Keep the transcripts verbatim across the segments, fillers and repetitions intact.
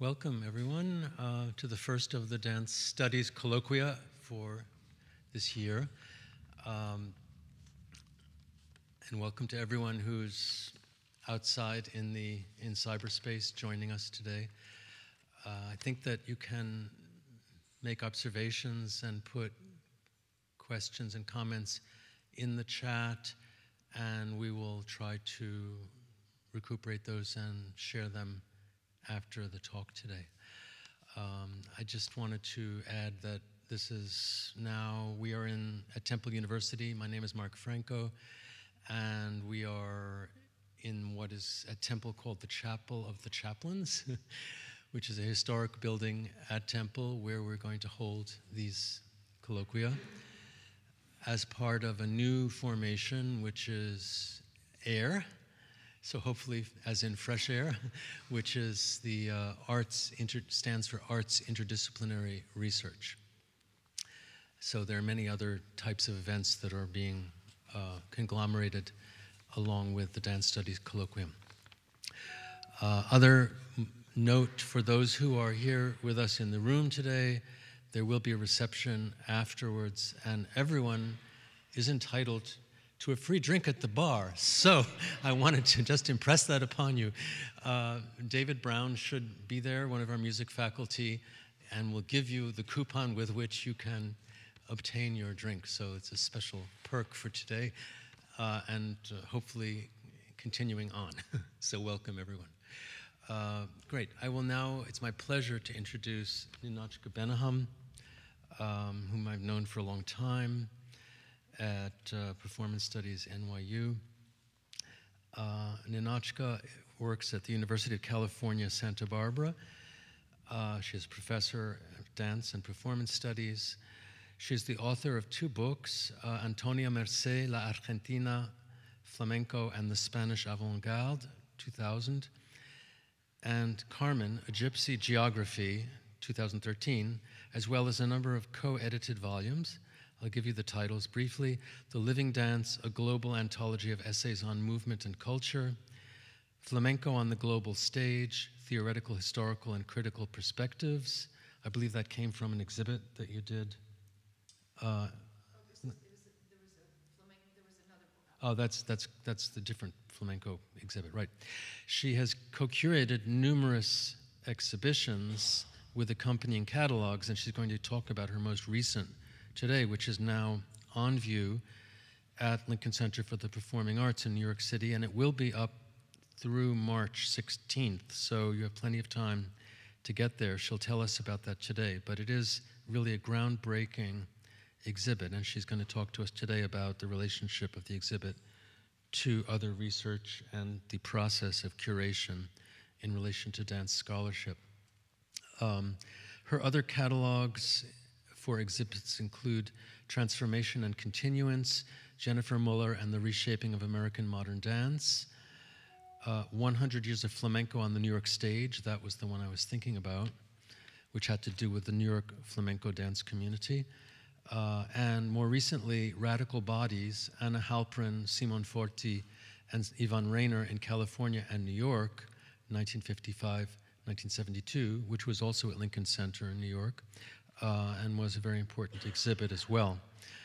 Welcome, everyone, uh, to the first of the Dance Studies Colloquia for this year. Um, and welcome to everyone who's outside in, the, in cyberspace joining us today. Uh, I think that you can make observations and put questions and comments in the chat, and we will try to recuperate those and share them after the talk today. Um, I just wanted to add that this is now, we are in at Temple University. My name is Mark Franco, and we are in what is at Temple called the Chapel of the Chaplains, which is a historic building at Temple where we're going to hold these colloquia as part of a new formation, which is AIR. So hopefully, as in fresh air, which is the uh, arts, inter stands for Arts Interdisciplinary Research. So there are many other types of events that are being uh, conglomerated along with the Dance Studies Colloquium. Uh, other note for those who are here with us in the room today, there will be a reception afterwards, and everyone is entitled to a free drink at the bar. So I wanted to just impress that upon you. Uh, David Brown should be there, one of our music faculty, and will give you the coupon with which you can obtain your drink. So it's a special perk for today, uh, and uh, hopefully continuing on. So welcome, everyone. Uh, great. I will now, it's my pleasure to introduce Ninotchka Bennahum, um, whom I've known for a long time at uh, Performance Studies N Y U. Uh, Ninotchka works at the University of California, Santa Barbara. Uh, she is a professor of dance and performance studies. She's the author of two books, uh, Antonia Mercé, La Argentina, Flamenco and the Spanish Avant-Garde, two thousand, and Carmen, A Gypsy Geography, two thousand thirteen, as well as a number of co-edited volumes. I'll give you the titles briefly. The Living Dance, a global anthology of essays on movement and culture. Flamenco on the global stage, theoretical, historical, and critical perspectives. I believe that came from an exhibit that you did. Uh, oh, this was, it was a, there was a flamenco, there was another book. Oh, that's, that's, that's the different flamenco exhibit, right. She has co-curated numerous exhibitions with accompanying catalogs, and she's going to talk about her most recent today, which is now on view at Lincoln Center for the Performing Arts in New York City, and it will be up through March sixteenth, so you have plenty of time to get there. She'll tell us about that today, but it is really a groundbreaking exhibit, and she's going to talk to us today about the relationship of the exhibit to other research and the process of curation in relation to dance scholarship. Um, her other catalogs for exhibits include Transformation and Continuance, Jennifer Muller and the Reshaping of American Modern Dance, uh, one hundred Years of Flamenco on the New York Stage, that was the one I was thinking about, which had to do with the New York flamenco dance community, uh, and more recently, Radical Bodies, Anna Halprin, Simon Forti, and Ivan Rayner in California and New York, nineteen fifty-five, nineteen seventy-two, which was also at Lincoln Center in New York. Uh, and was a very important exhibit as well.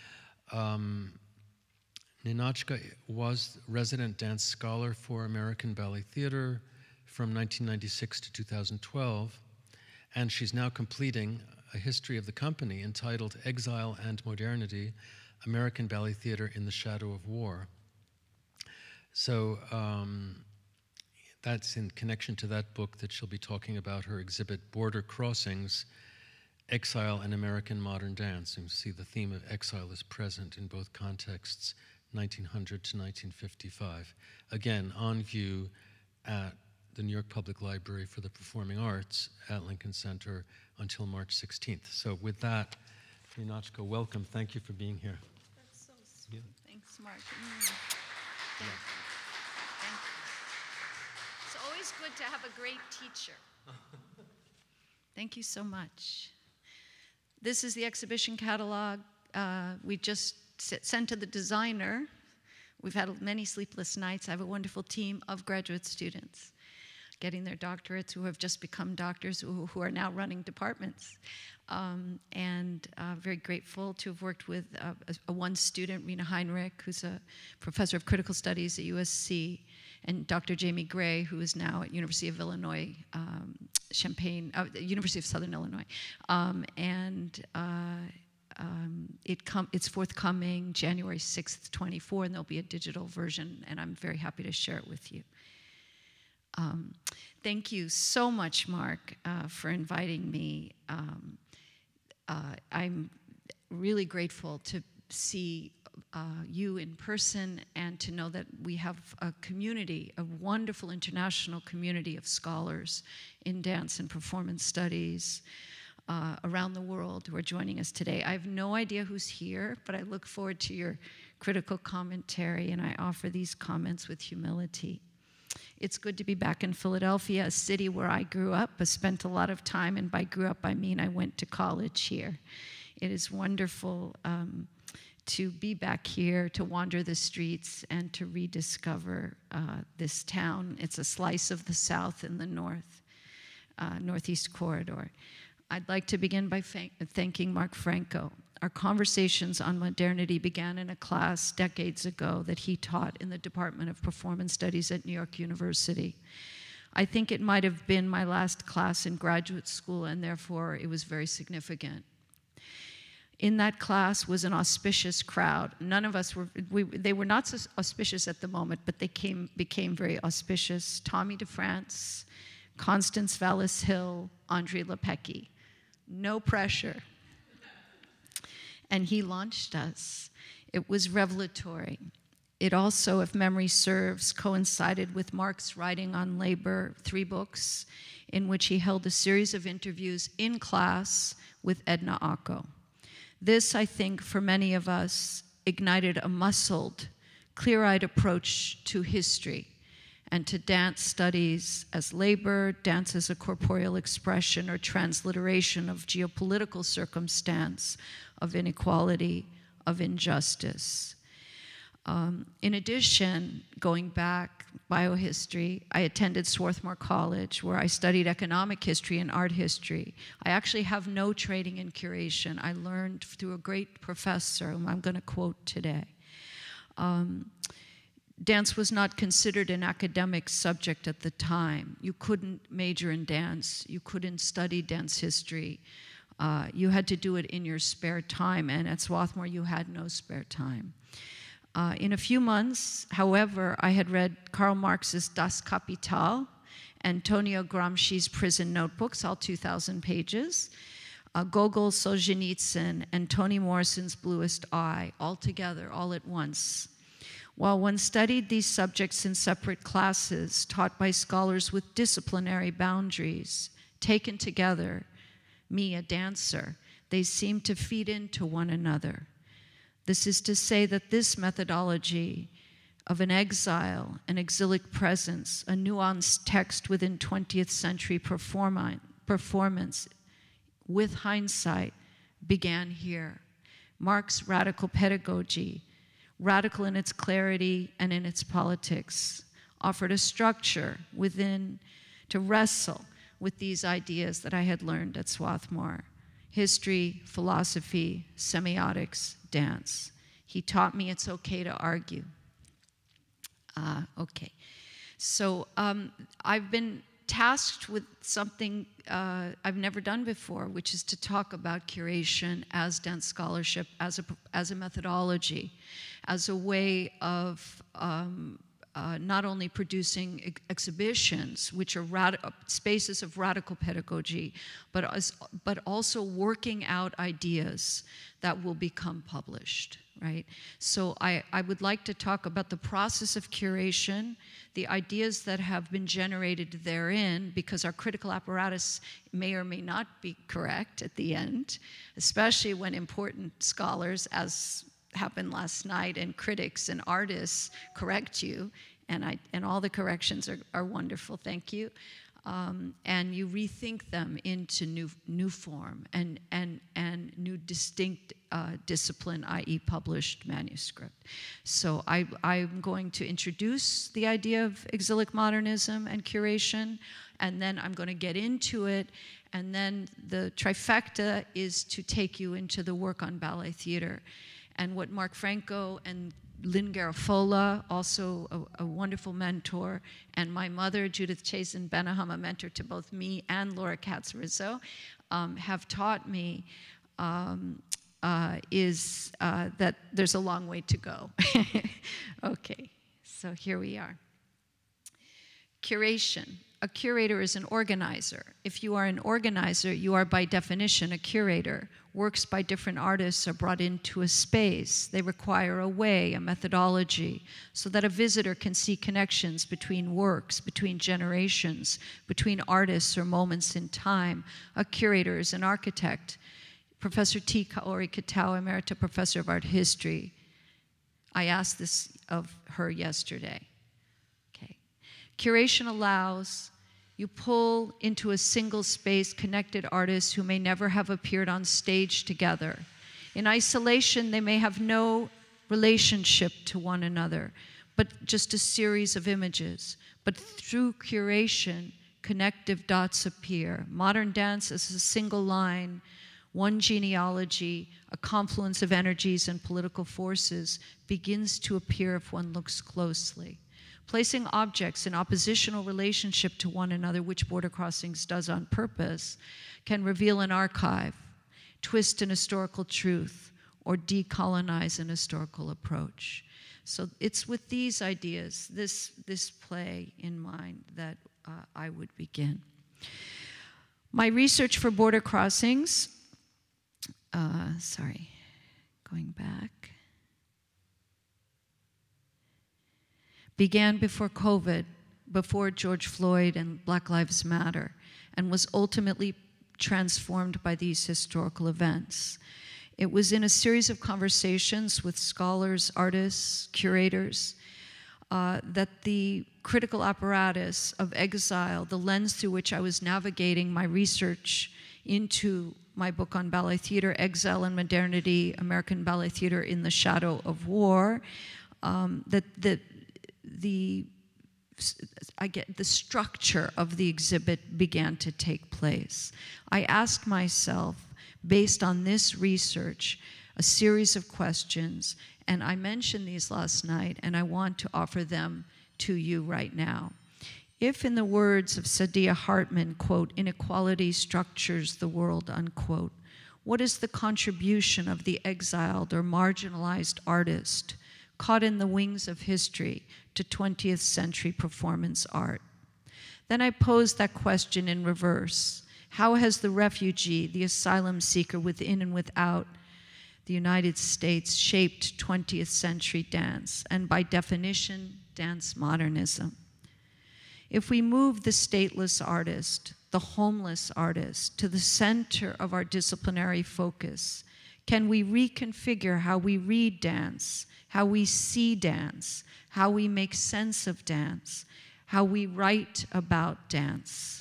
Um, Ninotchka was resident dance scholar for American Ballet Theater from nineteen ninety-six to two thousand twelve, and she's now completing a history of the company entitled Exile and Modernity, American Ballet Theater in the Shadow of War. So um, that's in connection to that book that she'll be talking about, her exhibit Border Crossings, Exile and American Modern Dance. And you see the theme of exile is present in both contexts, nineteen hundred to nineteen fifty-five. Again, on view at the New York Public Library for the Performing Arts at Lincoln Center until March sixteenth. So with that, Ninotchka, welcome. Thank you for being here. That's so sweet. Yeah. Thanks, Mark. Mm. Thank yeah. you. Thank you. It's always good to have a great teacher. Thank you so much. This is the exhibition catalog uh, we just sent to the designer. We've had many sleepless nights. I have a wonderful team of graduate students. getting their doctorates, who have just become doctors, who, who are now running departments. Um, and uh, very grateful to have worked with uh, a, a one student, Rena Heinrich, who's a professor of critical studies at U S C, and Doctor Jamie Gray, who is now at University of Illinois, um, Champaign, uh, University of Southern Illinois. Um, and uh, um, it com it's forthcoming January sixth, twenty-four, and there'll be a digital version, and I'm very happy to share it with you. Um, thank you so much, Mark, uh, for inviting me. Um, uh, I'm really grateful to see uh, you in person and to know that we have a community, a wonderful international community of scholars in dance and performance studies uh, around the world who are joining us today. I have no idea who's here, but I look forward to your critical commentary, and I offer these comments with humility. It's good to be back in Philadelphia, a city where I grew up. I spent a lot of time, and by grew up, I mean I went to college here. It is wonderful um, to be back here, to wander the streets, and to rediscover uh, this town. It's a slice of the South and the North, uh, Northeast Corridor. I'd like to begin by thanking Mark Franco. Our conversations on modernity began in a class decades ago that he taught in the Department of Performance Studies at New York University. I think it might have been my last class in graduate school, and therefore it was very significant. In that class was an auspicious crowd. None of us were, we, they were not so auspicious at the moment, but they came, became very auspicious. Tommy DeFrance, Constance Vallis Hill, Andre Lepecki. No pressure. And he launched us. It was revelatory. It also, if memory serves, coincided with Mark's writing on labor, three books, in which he held a series of interviews in class with Edna Ocko. This, I think, for many of us, ignited a muscled, clear-eyed approach to history and to dance studies as labor, dance as a corporeal expression or transliteration of geopolitical circumstance, of inequality, of injustice. Um, in addition, going back, biohistory, I attended Swarthmore College, where I studied economic history and art history. I actually have no training in curation. I learned through a great professor, whom I'm going to quote today. Um, Dance was not considered an academic subject at the time. You couldn't major in dance. You couldn't study dance history. Uh, you had to do it in your spare time, and at Swarthmore you had no spare time. Uh, in a few months, however, I had read Karl Marx's Das Kapital, Antonio Gramsci's Prison Notebooks, all two thousand pages, uh, Gogol's Solzhenitsyn, and Toni Morrison's Bluest Eye, all together, all at once. While one studied these subjects in separate classes, taught by scholars with disciplinary boundaries, taken together, me, a dancer, they seemed to feed into one another. This is to say that this methodology of an exile, an exilic presence, a nuanced text within twentieth century performance, with hindsight, began here. Marx's radical pedagogy, radical in its clarity and in its politics, offered a structure within to wrestle with these ideas that I had learned at Swarthmore: history, philosophy, semiotics, dance. He taught me it's okay to argue. Uh, okay, so um, I've been tasked with something uh, I've never done before, which is to talk about curation as dance scholarship, as a, as a methodology, as a way of um, uh, not only producing ex exhibitions, which are spaces of radical pedagogy, but, as, but also working out ideas that will become published, right? So I, I would like to talk about the process of curation, the ideas that have been generated therein, because our critical apparatus may or may not be correct at the end, especially when important scholars, as happened last night, and critics and artists correct you, and, I, and all the corrections are, are wonderful, thank you. Um, and you rethink them into new new form and and and new distinct uh, discipline, that is, published manuscript. So I, I'm going to introduce the idea of exilic modernism and curation, and then I'm going to get into it, and then the trifecta is to take you into the work on ballet theater, and what Mark Franco and Lynn Garafola, also a, a wonderful mentor, and my mother, Judith Chazen Bennahum, a mentor to both me and Laura Katz-Rizzo, um, have taught me um, uh, is uh, that there's a long way to go. Okay, so here we are. Curation. A curator is an organizer. If you are an organizer, you are by definition a curator. Works by different artists are brought into a space. They require a way, a methodology, so that a visitor can see connections between works, between generations, between artists or moments in time. A curator is an architect. Professor T. Kaori Kitao, Emerita Professor of Art History, I asked this of her yesterday. Curation allows you pull into a single space connected artists who may never have appeared on stage together. In isolation, they may have no relationship to one another, but just a series of images. But through curation, connective dots appear. Modern dance is a single line, one genealogy, a confluence of energies and political forces begins to appear if one looks closely. Placing objects in oppositional relationship to one another, which Border Crossings does on purpose, can reveal an archive, twist an historical truth, or decolonize an historical approach. So it's with these ideas, this, this play in mind, that uh, I would begin. My research for Border Crossings, uh, sorry, going back, began before COVID, before George Floyd and Black Lives Matter, and was ultimately transformed by these historical events. It was in a series of conversations with scholars, artists, curators, uh, that the critical apparatus of exile, the lens through which I was navigating my research into my book on ballet theater, Exile and Modernity, American Ballet Theater in the Shadow of War, um, that, that the, I get, the structure of the exhibit began to take place. I asked myself, based on this research, a series of questions, and I mentioned these last night, and I want to offer them to you right now. If, in the words of Saidiya Hartman, quote, inequality structures the world, unquote, what is the contribution of the exiled or marginalized artist caught in the wings of history to twentieth century performance art? Then I posed that question in reverse. How has the refugee, the asylum seeker within and without the United States shaped twentieth century dance, and by definition, dance modernism? If we move the stateless artist, the homeless artist, to the center of our disciplinary focus, can we reconfigure how we read dance, how we see dance, how we make sense of dance, how we write about dance?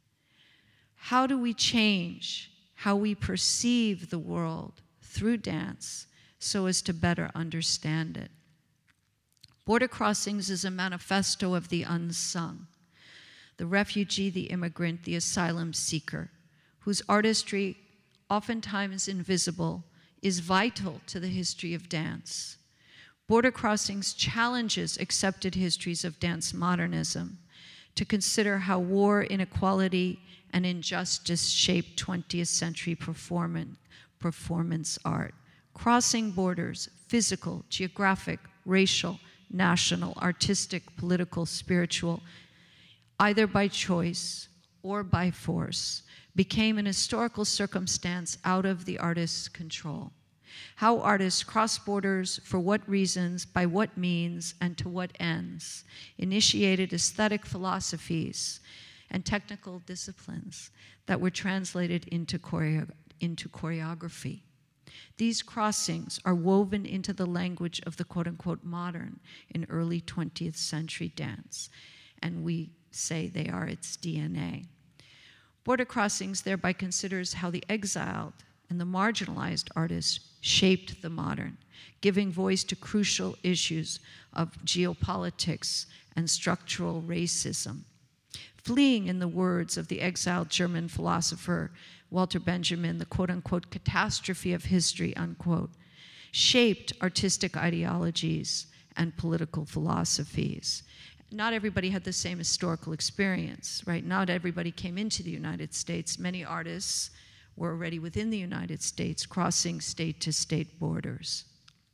How do we change how we perceive the world through dance so as to better understand it? Border Crossings is a manifesto of the unsung, the refugee, the immigrant, the asylum seeker, whose artistry, oftentimes invisible, is vital to the history of dance. Border Crossings challenges accepted histories of dance modernism to consider how war, inequality, and injustice shape twentieth century performance, performance art, crossing borders, physical, geographic, racial, national, artistic, political, spiritual, either by choice or by force, became an historical circumstance out of the artist's control. How artists cross borders, for what reasons, by what means, and to what ends, initiated aesthetic philosophies and technical disciplines that were translated into, choreo into choreography. These crossings are woven into the language of the quote-unquote modern in early twentieth century dance, and we say they are its D N A. Border Crossings thereby considers how the exiled and the marginalized artists shaped the modern, giving voice to crucial issues of geopolitics and structural racism. Fleeing, in the words of the exiled German philosopher Walter Benjamin, the quote-unquote catastrophe of history, unquote, shaped artistic ideologies and political philosophies. Not everybody had the same historical experience, right? Not everybody came into the United States. Many artists were already within the United States, crossing state-to-state borders.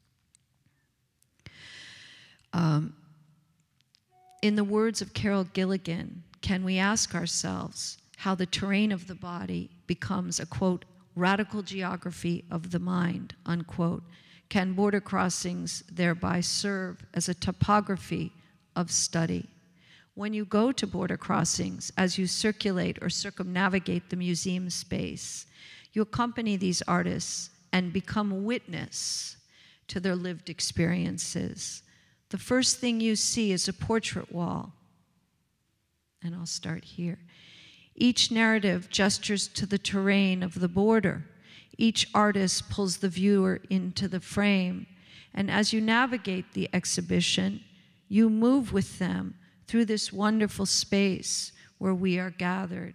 Um, in the words of Carol Gilligan, can we ask ourselves how the terrain of the body becomes a, quote, radical geography of the mind, unquote? Can border crossings thereby serve as a topography of study? When you go to border crossings, as you circulate or circumnavigate the museum space, you accompany these artists and become a witness to their lived experiences. The first thing you see is a portrait wall. And I'll start here. Each narrative gestures to the terrain of the border. Each artist pulls the viewer into the frame. And as you navigate the exhibition, you move with them through this wonderful space where we are gathered.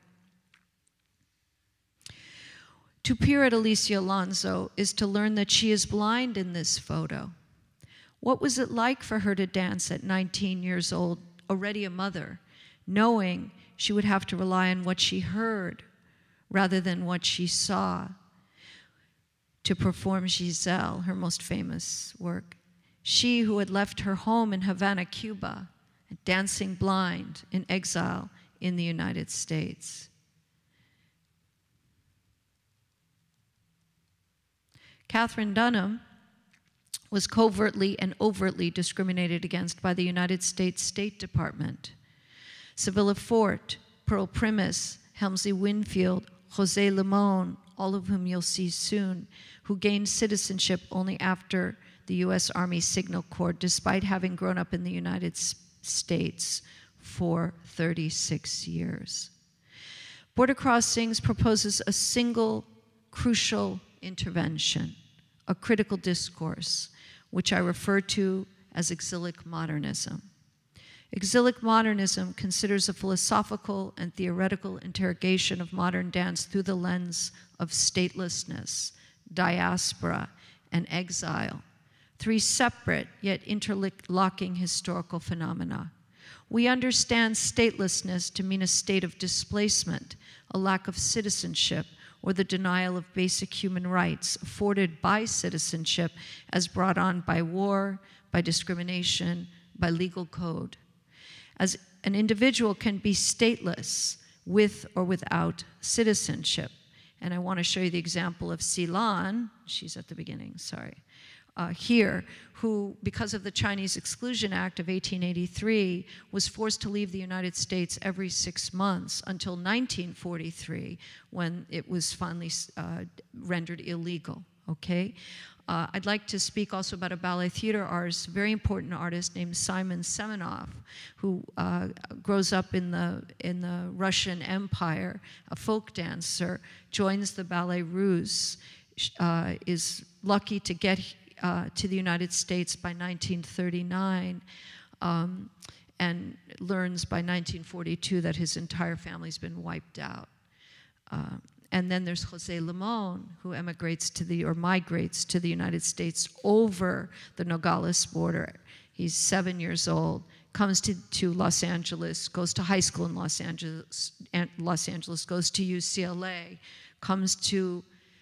To peer at Alicia Alonso is to learn that she is blind in this photo. What was it like for her to dance at nineteen years old, already a mother, knowing she would have to rely on what she heard rather than what she saw to perform Giselle, her most famous work? She who had left her home in Havana, Cuba, dancing blind in exile in the United States. Catherine Dunham was covertly and overtly discriminated against by the United States State Department. Sevilla Fort, Pearl Primus, Helmsley Winfield, Jose Limon, all of whom you'll see soon, who gained citizenship only after the U S Army Signal Corps, despite having grown up in the United States for thirty-six years. Border Crossings proposes a single crucial intervention, a critical discourse, which I refer to as exilic modernism. Exilic modernism considers a philosophical and theoretical interrogation of modern dance through the lens of statelessness, diaspora, and exile, three separate yet interlocking historical phenomena. We understand statelessness to mean a state of displacement, a lack of citizenship, or the denial of basic human rights afforded by citizenship as brought on by war, by discrimination, by legal code. As an individual can be stateless with or without citizenship. And I want to show you the example of Ceylon, she's at the beginning, sorry, uh, here, who, because of the Chinese Exclusion Act of eighteen eighty-three, was forced to leave the United States every six months until nineteen forty-three, when it was finally uh, rendered illegal, okay? Uh, I'd like to speak also about a ballet theater artist, a very important artist named Simon Semenov, who uh, grows up in the, in the Russian Empire, a folk dancer, joins the Ballet Russe, uh, is lucky to get uh, to the United States by nineteen thirty-nine, um, and learns by nineteen forty-two that his entire family's been wiped out. Uh, And then there's Jose Limon, who emigrates to the, or migrates to the United States over the Nogales border. He's seven years old, comes to, to Los Angeles, goes to high school in Los Angeles, Los Angeles, goes to U C L A, comes to,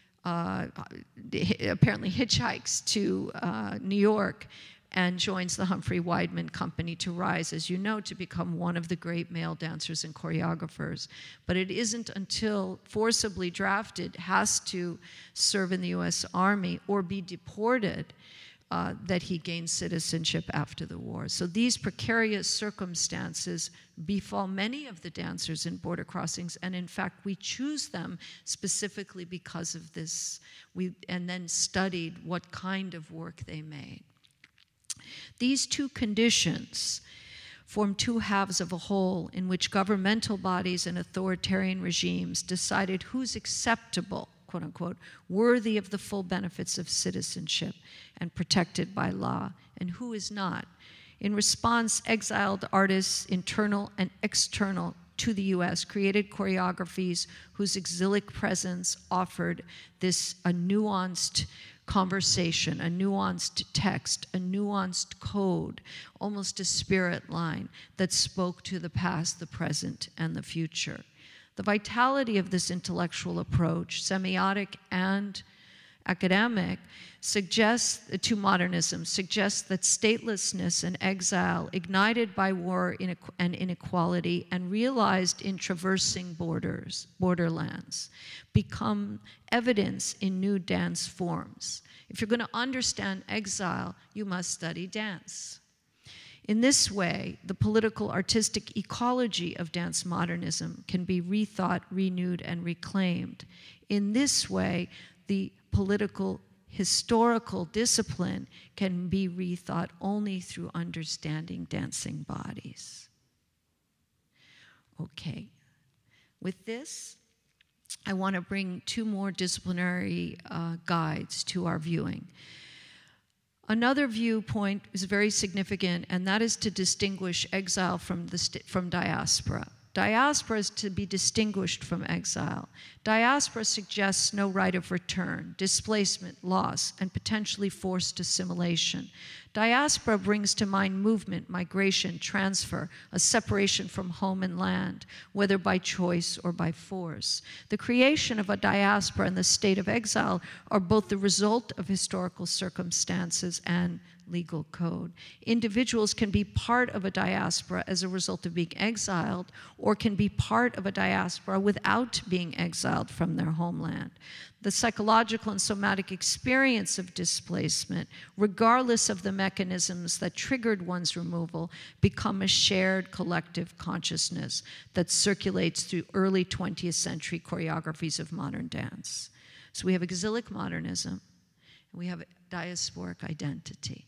uh, apparently hitchhikes to uh, New York, and joins the Humphrey Weidman Company to rise, as you know, to become one of the great male dancers and choreographers. But it isn't until forcibly drafted, has to serve in the U S Army or be deported, uh, that he gains citizenship after the war. So these precarious circumstances befall many of the dancers in border crossings, and in fact, we choose them specifically because of this. We, and then studied what kind of work they made. These two conditions formed two halves of a whole in which governmental bodies and authoritarian regimes decided who's acceptable, quote unquote, worthy of the full benefits of citizenship and protected by law, and who is not. In response, exiled artists, internal and external to the U S, created choreographies whose exilic presence offered this a nuanced conversation, a nuanced text, a nuanced code, almost a spirit line that spoke to the past, the present, and the future. The vitality of this intellectual approach, semiotic and academic, suggests to modernism, suggests that statelessness and exile, ignited by war and inequality and realized in traversing borders, borderlands, become evidence in new dance forms. If you're going to understand exile, you must study dance. In this way, the political artistic ecology of dance modernism can be rethought, renewed, and reclaimed. In this way, the political historical discipline can be rethought only through understanding dancing bodies. Okay, with this, I want to bring two more disciplinary uh, guides to our viewing. Another viewpoint is very significant, and that is to distinguish exile from, the from diaspora. Diaspora is to be distinguished from exile. Diaspora suggests no right of return, displacement, loss, and potentially forced assimilation. Diaspora brings to mind movement, migration, transfer, a separation from home and land, whether by choice or by force. The creation of a diaspora and the state of exile are both the result of historical circumstances and legal code. Individuals can be part of a diaspora as a result of being exiled, or can be part of a diaspora without being exiled from their homeland. The psychological and somatic experience of displacement, regardless of the mechanisms that triggered one's removal, become a shared collective consciousness that circulates through early twentieth century choreographies of modern dance. So we have exilic modernism, and we have diasporic identity.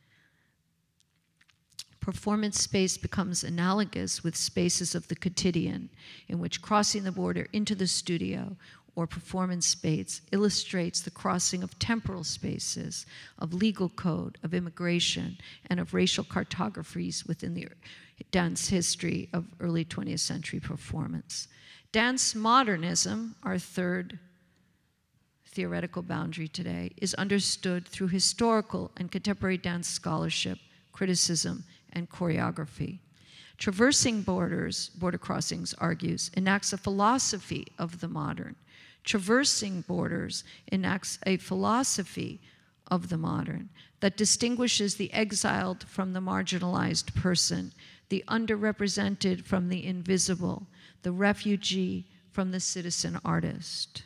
Performance space becomes analogous with spaces of the quotidian, in which crossing the border into the studio or performance space illustrates the crossing of temporal spaces, of legal code, of immigration, and of racial cartographies within the dance history of early twentieth century performance. Dance modernism, our third theoretical boundary today, is understood through historical and contemporary dance scholarship, criticism, and choreography. Traversing borders, border crossings argues, enacts a philosophy of the modern. Traversing borders enacts a philosophy of the modern that distinguishes the exiled from the marginalized person, the underrepresented from the invisible, the refugee from the citizen artist.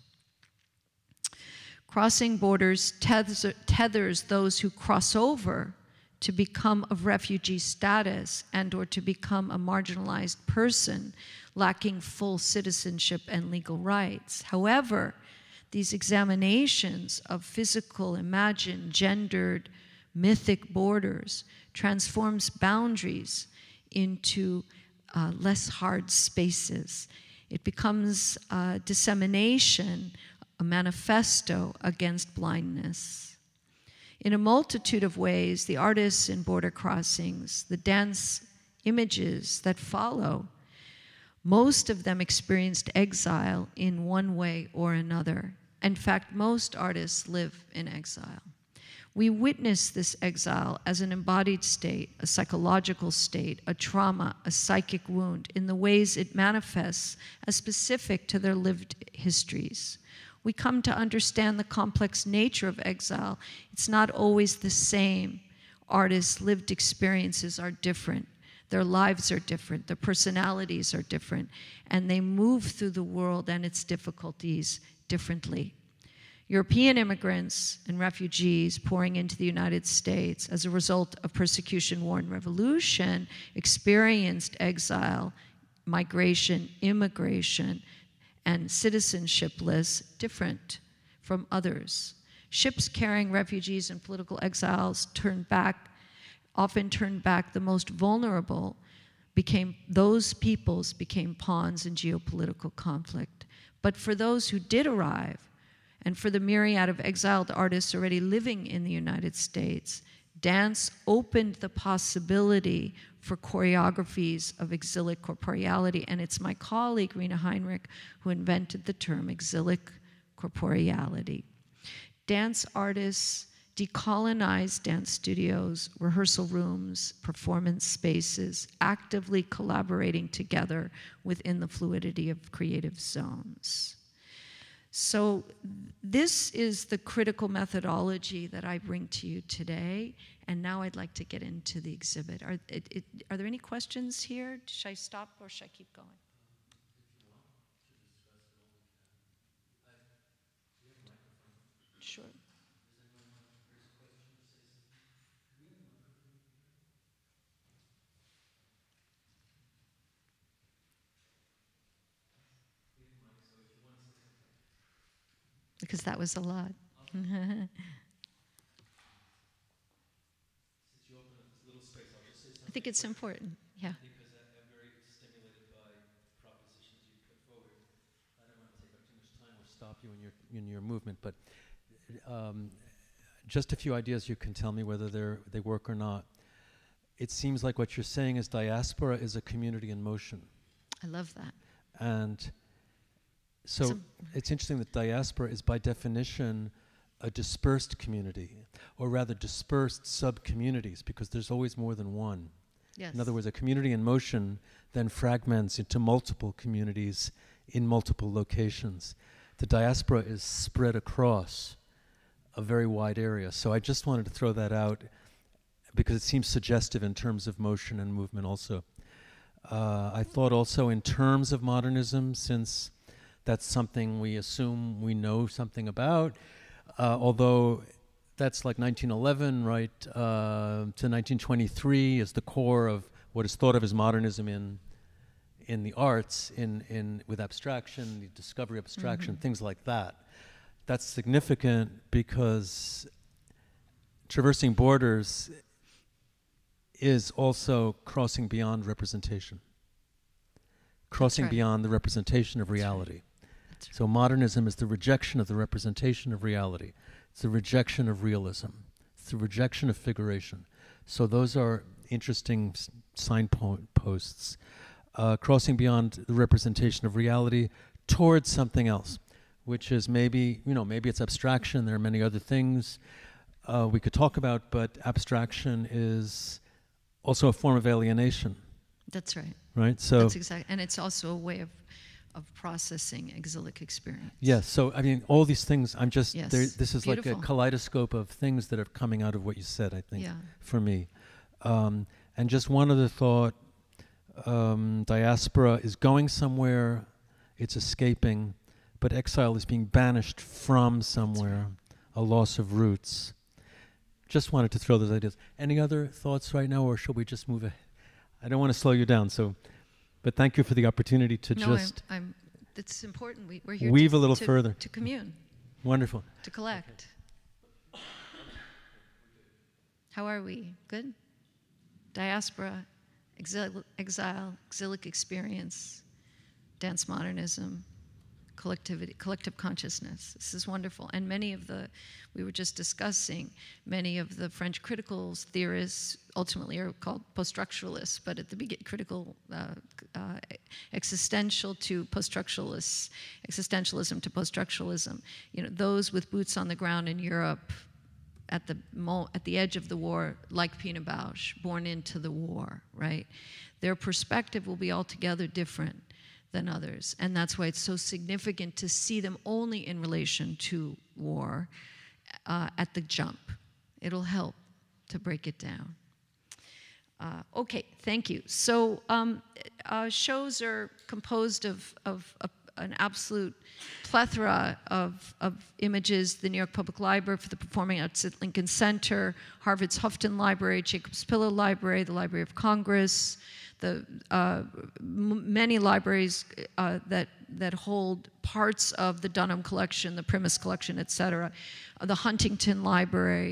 Crossing borders tethers, tethers those who cross over to become of refugee status and or to become a marginalized person lacking full citizenship and legal rights. However, these examinations of physical, imagined, gendered, mythic borders transforms boundaries into uh, less hard spaces. It becomes a dissemination, a manifesto against blindness. In a multitude of ways, the artists in border crossings, the dance images that follow, most of them experienced exile in one way or another. In fact, most artists live in exile. We witness this exile as an embodied state, a psychological state, a trauma, a psychic wound, in the ways it manifests as specific to their lived histories. We come to understand the complex nature of exile. It's not always the same. Artists' lived experiences are different. Their lives are different. Their personalities are different. And they move through the world and its difficulties differently. European immigrants and refugees pouring into the United States as a result of persecution, war, and revolution experienced exile, migration, immigration, and citizenshipless different from others. Ships carrying refugees and political exiles turned back, often turned back the most vulnerable, became, those peoples became pawns in geopolitical conflict. But for those who did arrive, and for the myriad of exiled artists already living in the United States, dance opened the possibility for choreographies of exilic corporeality. And it's my colleague, Rena Heinrich, who invented the term exilic corporeality. Dance artists decolonized dance studios, rehearsal rooms, performance spaces, actively collaborating together within the fluidity of creative zones. So this is the critical methodology that I bring to you today, and now I'd like to get into the exhibit. Are, it, it, are there any questions here? Should I stop or should I keep going? Sure. Because that was a lot. Since you opened up this little space, I'll just say something. I think it's important, yeah. Because I, I'm very stimulated by the propositions you put forward. I don't want to take up too much time or stop you in your in your movement, but um, just a few ideas. You can tell me whether they're they work or not. It seems like what you're saying is diaspora is a community in motion. I love that. And so, So it's interesting that diaspora is by definition a dispersed community, or rather dispersed sub-communities, because there's always more than one. Yes. In other words, a community in motion then fragments into multiple communities in multiple locations. The diaspora is spread across a very wide area. So I just wanted to throw that out because it seems suggestive in terms of motion and movement also. Uh, I thought also in terms of modernism, since that's something we assume we know something about, uh, although that's like nineteen eleven, right, uh, to nineteen twenty-three is the core of what is thought of as modernism in in the arts, in, in with abstraction, the discovery of abstraction, mm-hmm. things like that. That's significant because traversing borders is also crossing beyond representation, crossing right. beyond the representation of reality. Right. Right. So modernism is the rejection of the representation of reality. It's the rejection of realism. It's the rejection of figuration. So those are interesting s- signposts. Uh, crossing beyond the representation of reality towards something else, which is maybe, you know, maybe it's abstraction. There are many other things uh, we could talk about, but abstraction is also a form of alienation. That's right. Right? So that's exactly, and it's also a way of of processing exilic experience. Yes, so I mean, all these things, I'm just, yes. this is Beautiful. like a kaleidoscope of things that are coming out of what you said, I think, yeah. for me. Um, and just one other thought, um, diaspora is going somewhere, it's escaping, but exile is being banished from somewhere, right. a loss of roots. Just wanted to throw those ideas. Any other thoughts right now, or shall we just move ahead? I don't want to slow you down, so... But thank you for the opportunity to no, just I'm, I'm, it's important. We, we're here weave to, a little to, further. To commune. Wonderful. To collect. Okay. How are we? Good? Diaspora, exil, exile, exilic experience, dance modernism, collectivity, collective consciousness. This is wonderful. And many of the, we were just discussing, many of the French critical theorists ultimately are called post-structuralists, but at the beginning, critical uh, uh, existential to post-structuralists, existentialism to post-structuralism. You know, those with boots on the ground in Europe at the mo at the edge of the war, like Pina Bausch, born into the war, right? Their perspective will be altogether different than others. And that's why it's so significant to see them only in relation to war uh, at the jump. It'll help to break it down. Uh, okay, thank you. So um, uh, shows are composed of, of, of an absolute plethora of, of images. The New York Public Library for the Performing Arts at Lincoln Center, Harvard's Houghton Library, Jacobs Pillow Library, the Library of Congress, the uh, m many libraries uh, that that hold parts of the Dunham collection, the Primus collection, et cetera. Uh, the Huntington Library,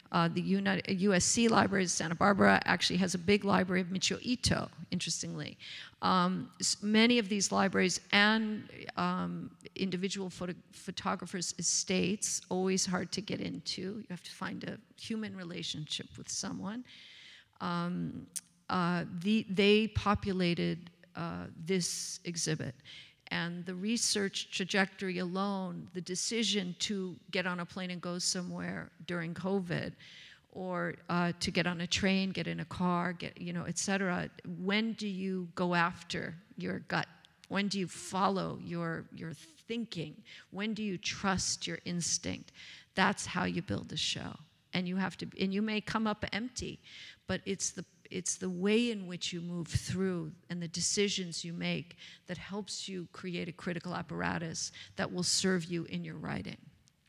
Uh, the United, U S C Library of Santa Barbara actually has a big library of Michio Ito, interestingly. Um, many of these libraries and um, individual photo photographers' estates, always hard to get into. You have to find a human relationship with someone. Um, uh, the, they populated uh, this exhibit. And the research trajectory alone, the decision to get on a plane and go somewhere during COVID, or uh, to get on a train, get in a car, get, you know, et cetera. When do you go after your gut? When do you follow your, your thinking? When do you trust your instinct? That's how you build a show. And you have to, and you may come up empty, but it's the It's the way in which you move through and the decisions you make that helps you create a critical apparatus that will serve you in your writing.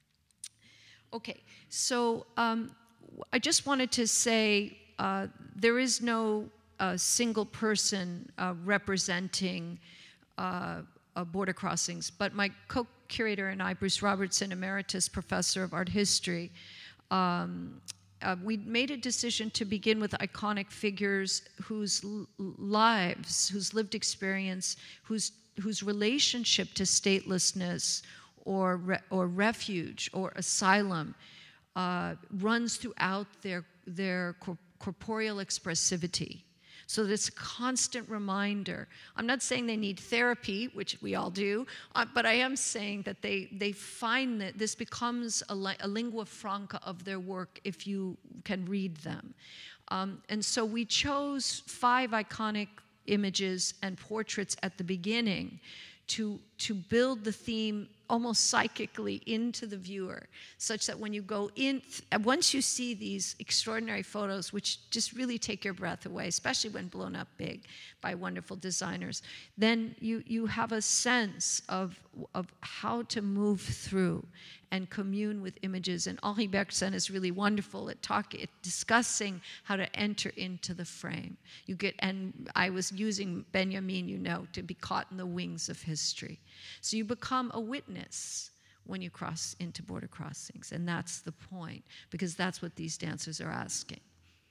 Okay, so um, I just wanted to say uh, there is no uh, single person uh, representing uh, uh, border crossings, but my co-curator and I, Bruce Robertson, Emeritus Professor of Art History, um, Uh, we made a decision to begin with iconic figures whose lives, whose lived experience, whose, whose relationship to statelessness or, re or refuge or asylum uh, runs throughout their, their cor corporeal expressivity. So that it's a constant reminder. I'm not saying they need therapy, which we all do, uh, but I am saying that they, they find that this becomes a, li a lingua franca of their work if you can read them. Um, and so we chose five iconic images and portraits at the beginning to, to build the theme almost psychically into the viewer, such that when you go in, once you see these extraordinary photos, which just really take your breath away, especially when blown up big by wonderful designers, then you, you have a sense of, of how to move through and commune with images. And Henri Bergson is really wonderful at talking, at discussing how to enter into the frame. You get, and I was using Benjamin, you know, to be caught in the wings of history. So you become a witness when you cross into border crossings, and that's the point, because that's what these dancers are asking.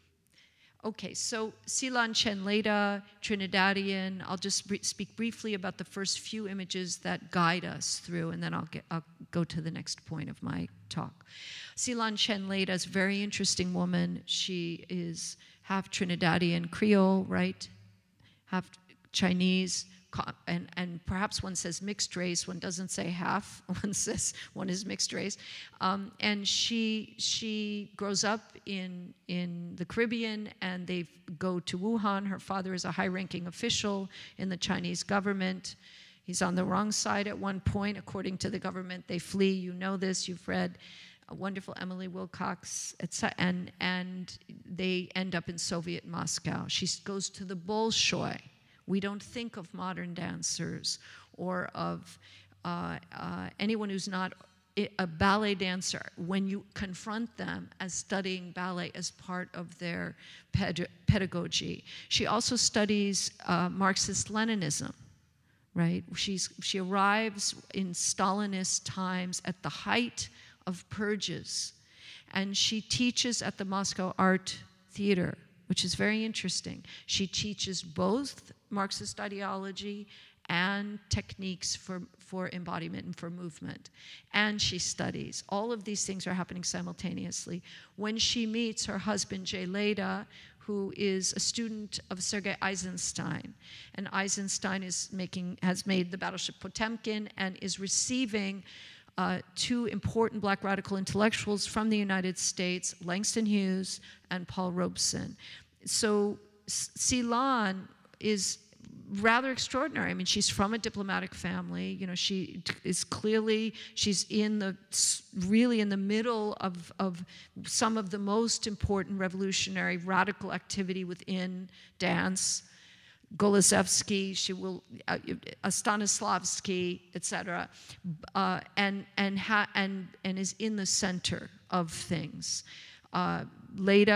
Okay, so Silan Chenleda, Trinidadian. I'll just br speak briefly about the first few images that guide us through, and then I'll, get, I'll go to the next point of my talk. Silan Chenleda is a very interesting woman. She is half Trinidadian Creole, right? Half Chinese, and, and perhaps one says mixed race, one doesn't say half, one says one is mixed race. Um, and she, she grows up in, in the Caribbean, and they go to Wuhan. Her father is a high-ranking official in the Chinese government. He's on the wrong side at one point, according to the government. They flee, you know this, you've read a wonderful Emily Wilcox, et cetera, and, and they end up in Soviet Moscow. She goes to the Bolshoi. We don't think of modern dancers or of uh, uh, anyone who's not a ballet dancer when you confront them as studying ballet as part of their ped pedagogy. She also studies uh, Marxist-Leninism, right? She's, she arrives in Stalinist times at the height of purges, and she teaches at the Moscow Art Theater, which is very interesting. She teaches both Marxist ideology and techniques for, for embodiment and for movement. And she studies. All of these things are happening simultaneously. When she meets her husband, Jay Leda, who is a student of Sergei Eisenstein. And Eisenstein is making, has made the battleship Potemkin and is receiving uh, two important black radical intellectuals from the United States, Langston Hughes and Paul Robeson. So Silan is rather extraordinary. I mean, she's from a diplomatic family. You know, she is clearly, she's in the, really in the middle of, of some of the most important revolutionary radical activity within dance. Golizevsky, she will, uh, Stanislavski, et cetera, uh, and, and, ha and, and is in the center of things. Uh, Leda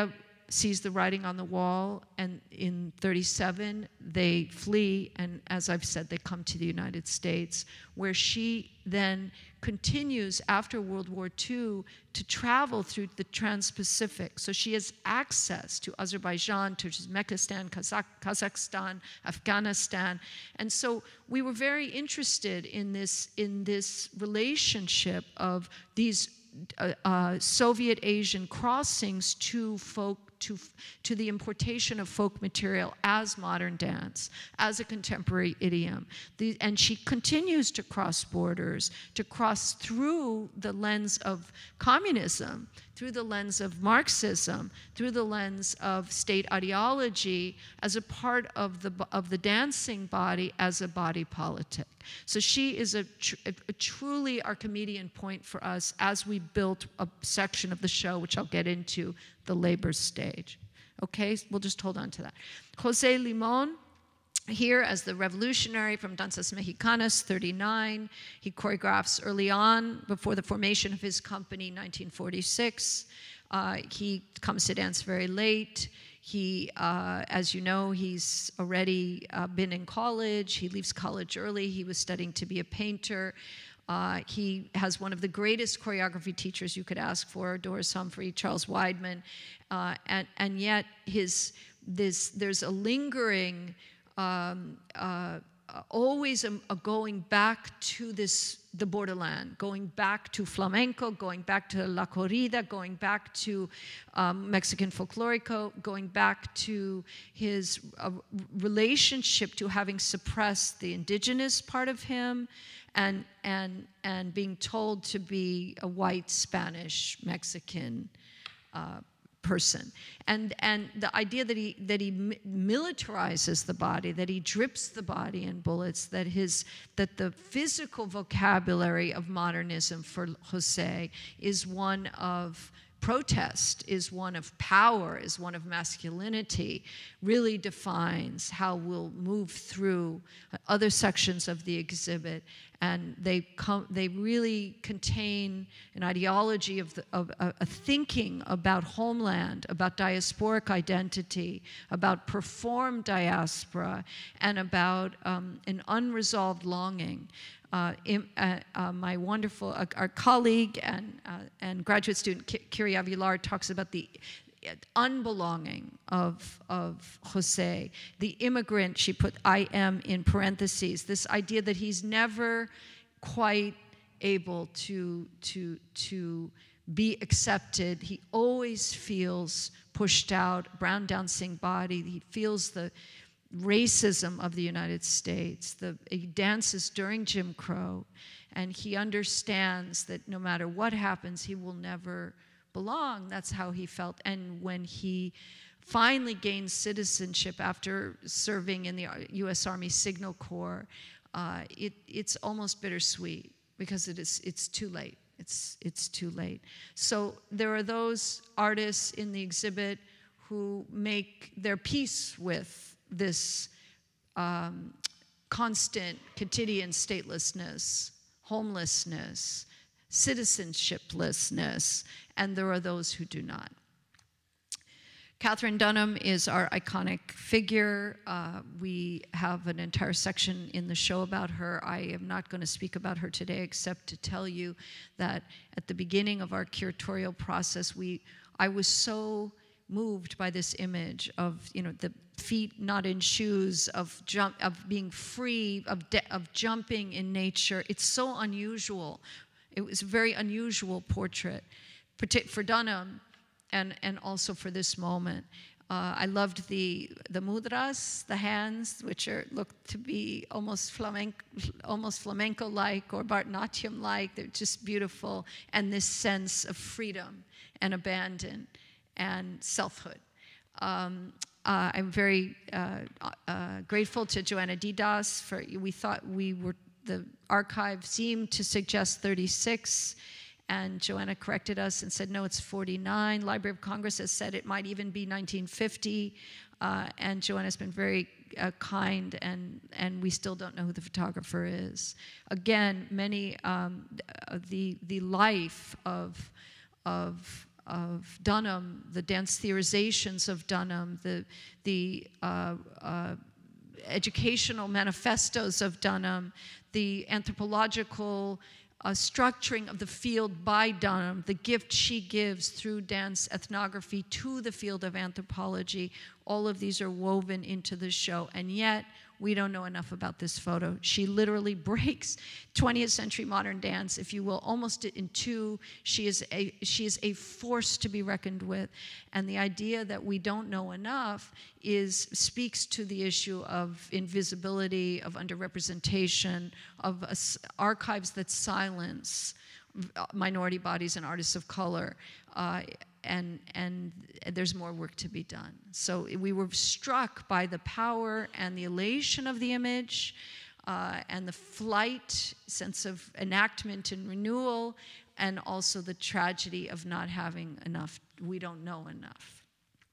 sees the writing on the wall, and in thirty-seven they flee, and as I've said, they come to the United States, where she then continues after World War Two to travel through the Trans-Pacific. So she has access to Azerbaijan, to Uzbekistan, Kazakh, Kazakhstan, Afghanistan. And so we were very interested in this, in this relationship of these uh, uh, Soviet Asian crossings to folk To, to the importation of folk material as modern dance, as a contemporary idiom. The, and she continues to cross borders, to cross through the lens of communism, through the lens of Marxism, through the lens of state ideology, as a part of the, of the dancing body, as a body politic. So she is a, tr a truly Archimedean point for us as we built a section of the show, which I'll get into, the labor stage. Okay, we'll just hold on to that. Jose Limon, here as the revolutionary from Danzas Mexicanas, thirty-nine. He choreographs early on, before the formation of his company, nineteen forty-six. Uh, he comes to dance very late. He, uh, as you know, he's already uh, been in college. He leaves college early. He was studying to be a painter. Uh, he has one of the greatest choreography teachers you could ask for, Doris Humphrey, Charles Weidman, uh, and, and yet his, this, there's a lingering, um, uh, always a, a going back to this, the borderland, going back to flamenco, going back to la corrida, going back to um, Mexican folklorico, going back to his uh, relationship to having suppressed the indigenous part of him, and and and being told to be a white Spanish Mexican uh, person, and and the idea that he that he militarizes the body, that he drips the body in bullets, that his that the physical vocabulary of modernism for Jose is one of protest, is one of power, is one of masculinity, really defines how we'll move through other sections of the exhibit. And they come, they really contain an ideology of, the, of a, a thinking about homeland, about diasporic identity, about performed diaspora, and about um, an unresolved longing. Uh, in, uh, uh, my wonderful, uh, our colleague and, uh, and graduate student, Kiri Avilar, talks about the unbelonging of, of Jose, the immigrant. She put I am in parentheses, this idea that he's never quite able to, to, to be accepted. He always feels pushed out, brown dancing body. He feels the racism of the United States. The, he dances during Jim Crow, and he understands that no matter what happens, he will never belong. That's how he felt. And when he finally gains citizenship after serving in the U S Army Signal Corps, uh, it, it's almost bittersweet, because it is, it's too late. It's, it's too late. So there are those artists in the exhibit who make their peace with this um, constant quotidian statelessness, homelessness, citizenshiplessness, and there are those who do not. Catherine Dunham is our iconic figure. Uh, we have an entire section in the show about her. I am not going to speak about her today, except to tell you that at the beginning of our curatorial process, we, I was so moved by this image of, you know, the feet not in shoes, of jump, of being free, of, of jumping in nature. It's so unusual. It was a very unusual portrait for Dunham, and, and also for this moment. Uh, I loved the, the mudras, the hands, which are look to be almost flamenco, almost flamenco-like or Bharatanatyam-like. They're just beautiful, and this sense of freedom and abandon and selfhood. Um, uh, I'm very uh, uh, grateful to Joanna Didas for, we thought we were, the archive seemed to suggest thirty-six, and Joanna corrected us and said, no, it's forty-nine. Library of Congress has said it might even be nineteen fifty, uh, and Joanna's been very uh, kind, and, and we still don't know who the photographer is. Again, many, um, the, the life of, of of Dunham, the dance theorizations of Dunham, the, the uh, uh, educational manifestos of Dunham, the anthropological uh, structuring of the field by Dunham, the gift she gives through dance ethnography to the field of anthropology, all of these are woven into the show, and yet we don't know enough about this photo. She literally breaks twentieth century modern dance, if you will, almost in two. She is a, she is a force to be reckoned with. And the idea that we don't know enough is, speaks to the issue of invisibility, of underrepresentation, of uh, archives that silence minority bodies and artists of color. Uh, And, and there's more work to be done. So we were struck by the power and the elation of the image uh, and the flight, sense of enactment and renewal, and also the tragedy of not having enough. We don't know enough.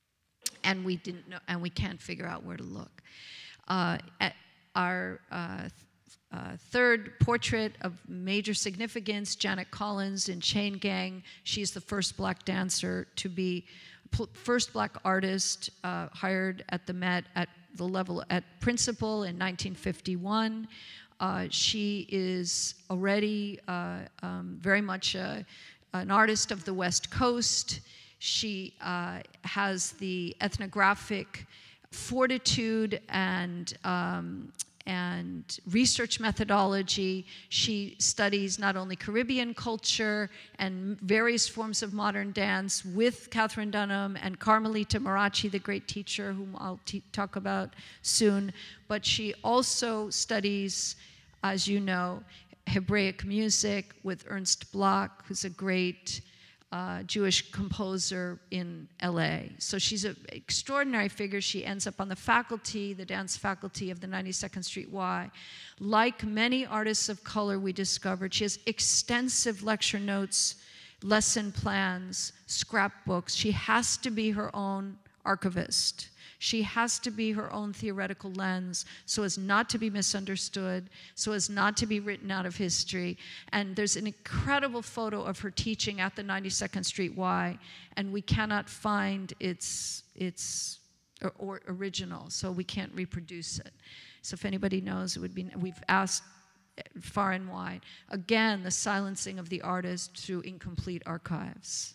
And we didn't know, and we can't figure out where to look. Uh, at our uh, Uh, third portrait of major significance, Janet Collins in Chain Gang. She's the first black dancer to be, first black artist uh, hired at the Met at the level at principal in nineteen fifty-one. Uh, she is already uh, um, very much a, an artist of the West Coast. She uh, has the ethnographic fortitude and um, and research methodology. She studies not only Caribbean culture and various forms of modern dance with Catherine Dunham and Carmelita Marachi, the great teacher whom I'll talk about soon, but she also studies, as you know, Hebraic music with Ernst Bloch, who's a great Uh, Jewish composer in L A. So she's an extraordinary figure. She ends up on the faculty, the dance faculty of the ninety-second Street Y. Like many artists of color we discovered, she has extensive lecture notes, lesson plans, scrapbooks. She has to be her own archivist. She has to be her own theoretical lens so as not to be misunderstood, so as not to be written out of history. And there's an incredible photo of her teaching at the ninety-second Street Y, and we cannot find its, its or, or original, so we can't reproduce it. So if anybody knows, it would be, we've asked far and wide. Again, the silencing of the artist through incomplete archives.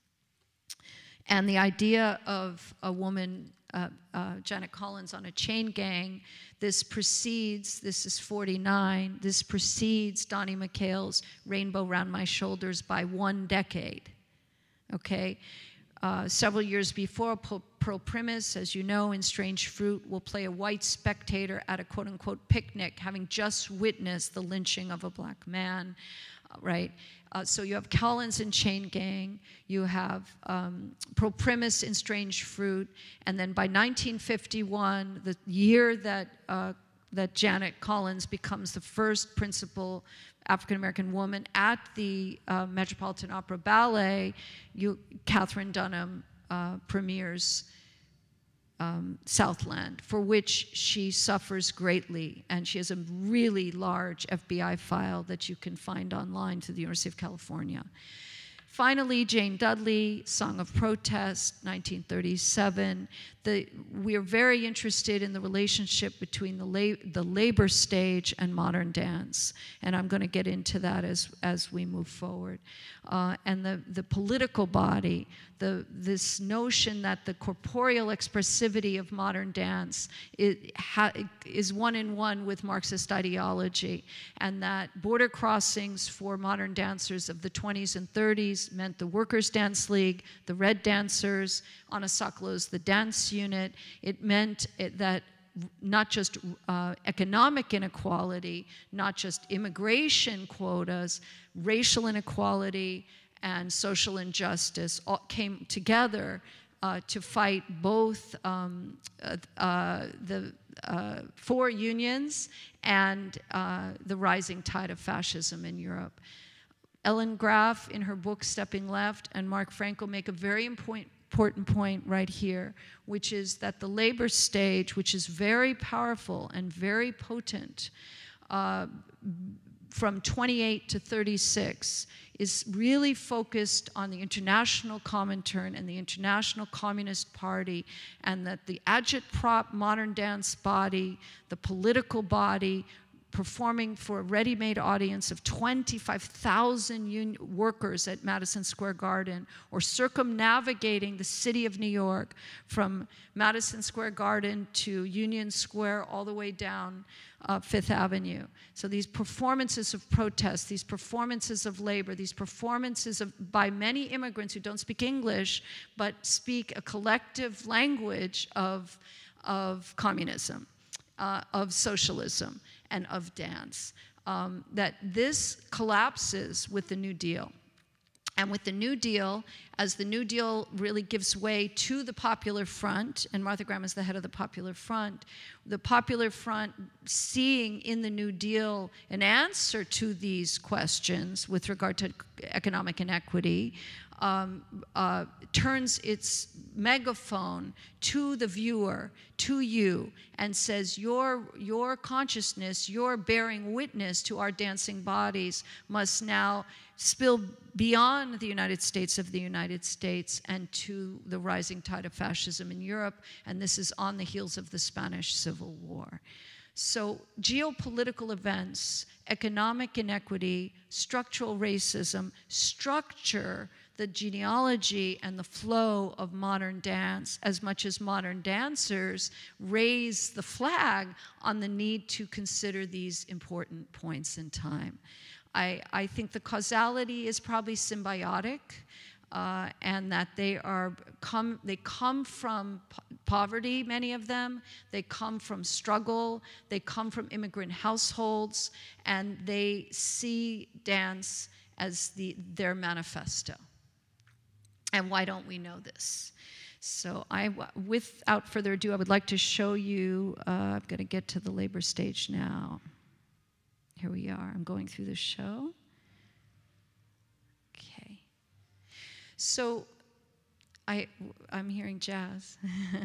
And the idea of a woman, uh, uh, Janet Collins, on a chain gang, this precedes, this is forty-nine, this precedes Donnie McKayle's Rainbow Round My Shoulders by one decade, okay? Uh, several years before, Pearl Primus, as you know, in Strange Fruit, will play a white spectator at a quote-unquote picnic, having just witnessed the lynching of a black man, uh, right? Uh, so you have Collins in Chain Gang, you have um, Pearl Primus in Strange Fruit, and then by nineteen fifty-one, the year that, uh, that Janet Collins becomes the first principal African-American woman at the uh, Metropolitan Opera Ballet, you, Catherine Dunham uh, premieres Um, Southland, for which she suffers greatly, and she has a really large F B I file that you can find online through the University of California. Finally, Jane Dudley, Song of Protest, nineteen thirty-seven. The, we are very interested in the relationship between the, la the labor stage and modern dance, and I'm going to get into that as, as we move forward. Uh, and the, the political body, the, this notion that the corporeal expressivity of modern dance it ha is one in one with Marxist ideology, and that border crossings for modern dancers of the twenties and thirties meant the Workers' Dance League, the Red Dancers, Anna Sokolo's The Dance Unit. It meant it, that not just uh, economic inequality, not just immigration quotas, racial inequality and social injustice all came together uh, to fight both um, uh, uh, the uh, for unions and uh, the rising tide of fascism in Europe. Ellen Graff, in her book Stepping Left, and Mark Frankel make a very important important point right here, which is that the labor stage, which is very powerful and very potent, uh, from twenty-eight to thirty-six is really focused on the International Comintern and the International Communist Party, and that the agitprop modern dance body, the political body, performing for a ready-made audience of twenty-five thousand workers at Madison Square Garden, or circumnavigating the city of New York from Madison Square Garden to Union Square all the way down uh, Fifth Avenue. So these performances of protest, these performances of labor, these performances of, by many immigrants who don't speak English, but speak a collective language of, of communism, uh, of socialism, and of dance, um, that this collapses with the New Deal. And with the New Deal, as the New Deal really gives way to the Popular Front, and Martha Graham is the head of the Popular Front, the Popular Front, seeing in the New Deal an answer to these questions with regard to economic inequity, um, uh, turns its megaphone to the viewer, to you, and says, your, your consciousness, your bearing witness to our dancing bodies must now spill beyond the United States of the United States and to the rising tide of fascism in Europe, and this is on the heels of the Spanish Civil War. So geopolitical events, economic inequity, structural racism structure the genealogy and the flow of modern dance, as much as modern dancers raise the flag on the need to consider these important points in time. I, I think the causality is probably symbiotic, uh, and that they are come they come from po poverty, many of them. They come from struggle. They come from immigrant households, and they see dance as the their manifesto. And why don't we know this? So I, without further ado, I would like to show you, uh, I'm going to get to the labor stage now. Here we are. I'm going through the show. Okay. So I, I'm hearing jazz.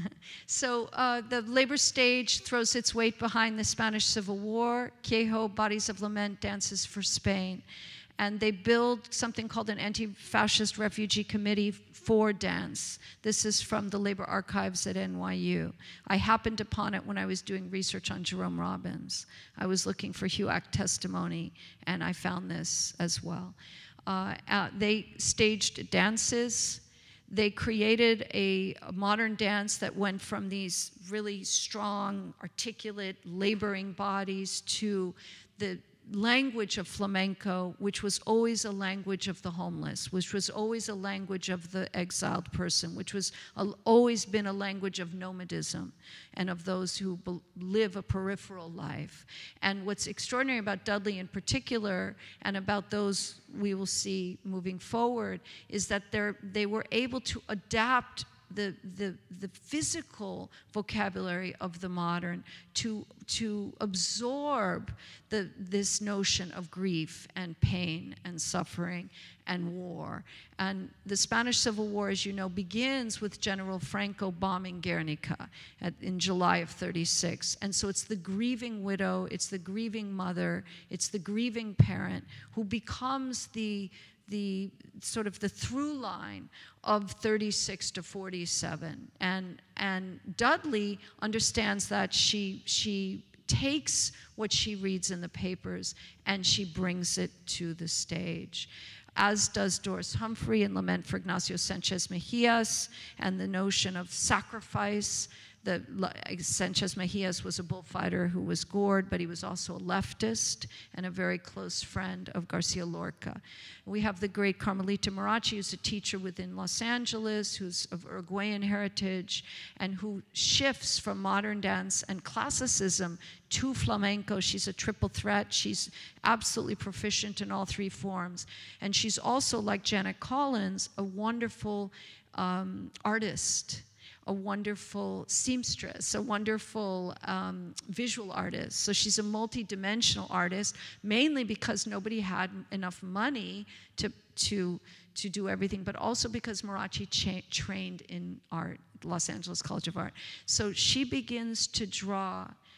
So uh, the labor stage throws its weight behind the Spanish Civil War. Quejo, Bodies of Lament, Dances for Spain. And they build something called an anti-fascist refugee committee for dance. This is from the labor archives at N Y U. I happened upon it when I was doing research on Jerome Robbins. I was looking for H U A C testimony, and I found this as well. Uh, uh, they staged dances. They created a, a modern dance that went from these really strong, articulate, laboring bodies to the language of flamenco, which was always a language of the homeless, which was always a language of the exiled person, which was a, always been a language of nomadism and of those who live a peripheral life. And what's extraordinary about Dudley in particular, and about those we will see moving forward, is that they're, they were able to adapt The, the, the physical vocabulary of the modern to, to absorb the, this notion of grief and pain and suffering and war. And the Spanish Civil War, as you know, begins with General Franco bombing Guernica at, in July of thirty-six. And so it's the grieving widow, it's the grieving mother, it's the grieving parent who becomes the the sort of the through line of thirty-six to forty-seven. And, and Dudley understands that. She, she takes what she reads in the papers and she brings it to the stage, as does Doris Humphrey in Lament for Ignacio Sanchez Mejias, and the notion of sacrifice. The, Sanchez Mejias was a bullfighter who was gored, but he was also a leftist and a very close friend of Garcia Lorca. We have the great Carmelita Marachi, who's a teacher within Los Angeles, who's of Uruguayan heritage, and who shifts from modern dance and classicism to flamenco. She's a triple threat. She's absolutely proficient in all three forms. And she's also, like Janet Collins, a wonderful um, artist, a wonderful seamstress, a wonderful um, visual artist. So she's a multi-dimensional artist, mainly because nobody had enough money to, to, to do everything, but also because Marachi trained in art, Los Angeles College of Art. So she begins to draw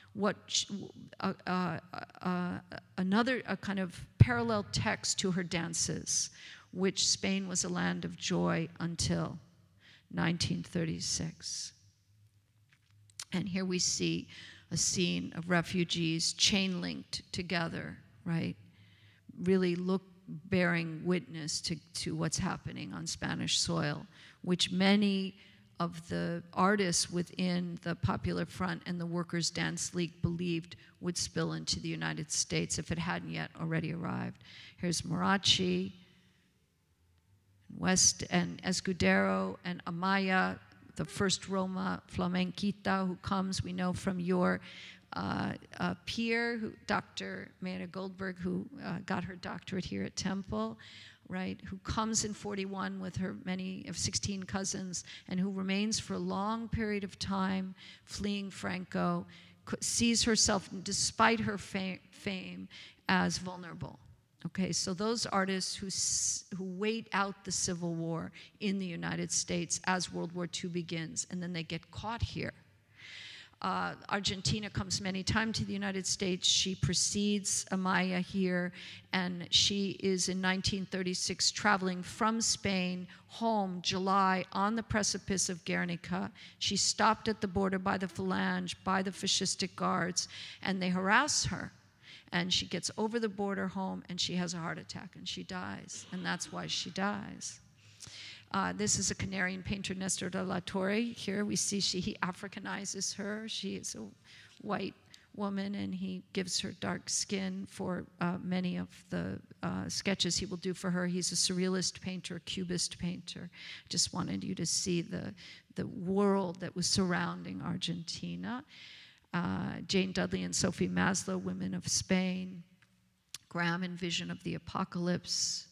what sh uh, uh, uh, another a kind of parallel text to her dances, which Spain was a land of joy until nineteen thirty-six. And here we see a scene of refugees chain-linked together, right? Really look, bearing witness to, to what's happening on Spanish soil, which many of the artists within the Popular Front and the Workers' Dance League believed would spill into the United States if it hadn't yet already arrived. Here's Morachi, West and Escudero and Amaya, the first Roma flamenquita who comes, we know from your uh, uh, peer, who, Doctor Mayra Goldberg, who uh, got her doctorate here at Temple, right, who comes in forty-one with her many of sixteen cousins and who remains for a long period of time fleeing Franco, sees herself, despite her fa fame, as vulnerable. Okay, so those artists who, who wait out the Civil War in the United States as World War Two begins, and then they get caught here. Uh, Argentina comes many times to the United States. She precedes Amaya here, and she is in nineteen thirty-six traveling from Spain home, July, on the precipice of Guernica. She's stopped at the border by the Falange, by the fascistic guards, and they harass her. And she gets over the border home, and she has a heart attack, and she dies. And that's why she dies. Uh, this is a Canarian painter, Nestor de la Torre. Here we see she, he Africanizes her. She is a white woman, and he gives her dark skin for uh, many of the uh, sketches he will do for her. He's a surrealist painter, cubist painter. Just wanted you to see the, the world that was surrounding Argentina. Uh, Jane Dudley and Sophie Maslow, Women of Spain. Graham in Vision of the Apocalypse.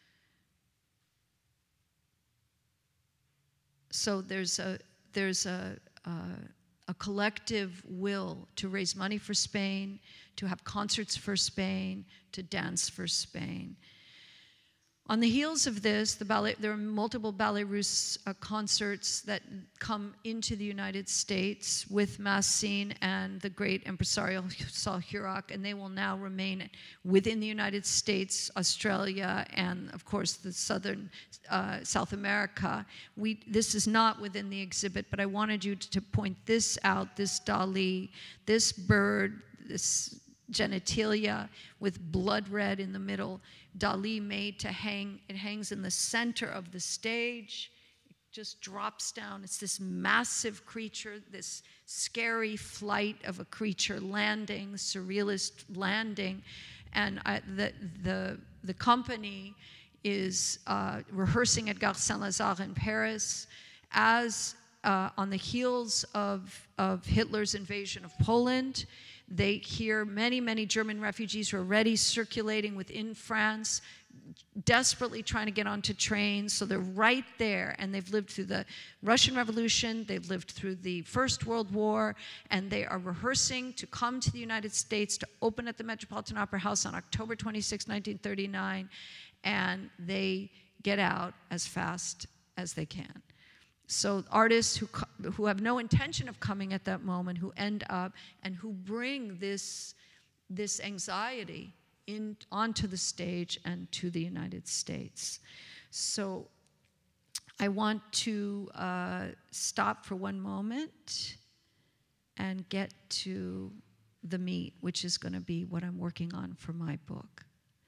So there's a, there's a, a, a collective will to raise money for Spain, to have concerts for Spain, to dance for Spain. On the heels of this, the ballet, there are multiple Ballet Russe uh, concerts that come into the United States with Massine and the great impresario Saul Hurok, and they will now remain within the United States, Australia, and of course the southern uh, South America. We, this is not within the exhibit, but I wanted you to, to point this out, this Dali, this bird, this genitalia with blood red in the middle, Dali made to hang. It hangs in the center of the stage. It just drops down. It's this massive creature, this scary flight of a creature landing, surrealist landing. And I, the, the, the company is uh, rehearsing at Gare Saint-Lazare in Paris as uh, on the heels of, of Hitler's invasion of Poland. They hear many, many German refugees who are already circulating within France, desperately trying to get onto trains. So they're right there, and they've lived through the Russian Revolution, they've lived through the First World War, and they are rehearsing to come to the United States to open at the Metropolitan Opera House on October twenty-sixth, nineteen thirty-nine, and they get out as fast as they can. So artists who, who have no intention of coming at that moment, who end up and who bring this, this anxiety in, onto the stage and to the United States. So I want to uh, stop for one moment and get to the meat, which is going to be what I'm working on for my book.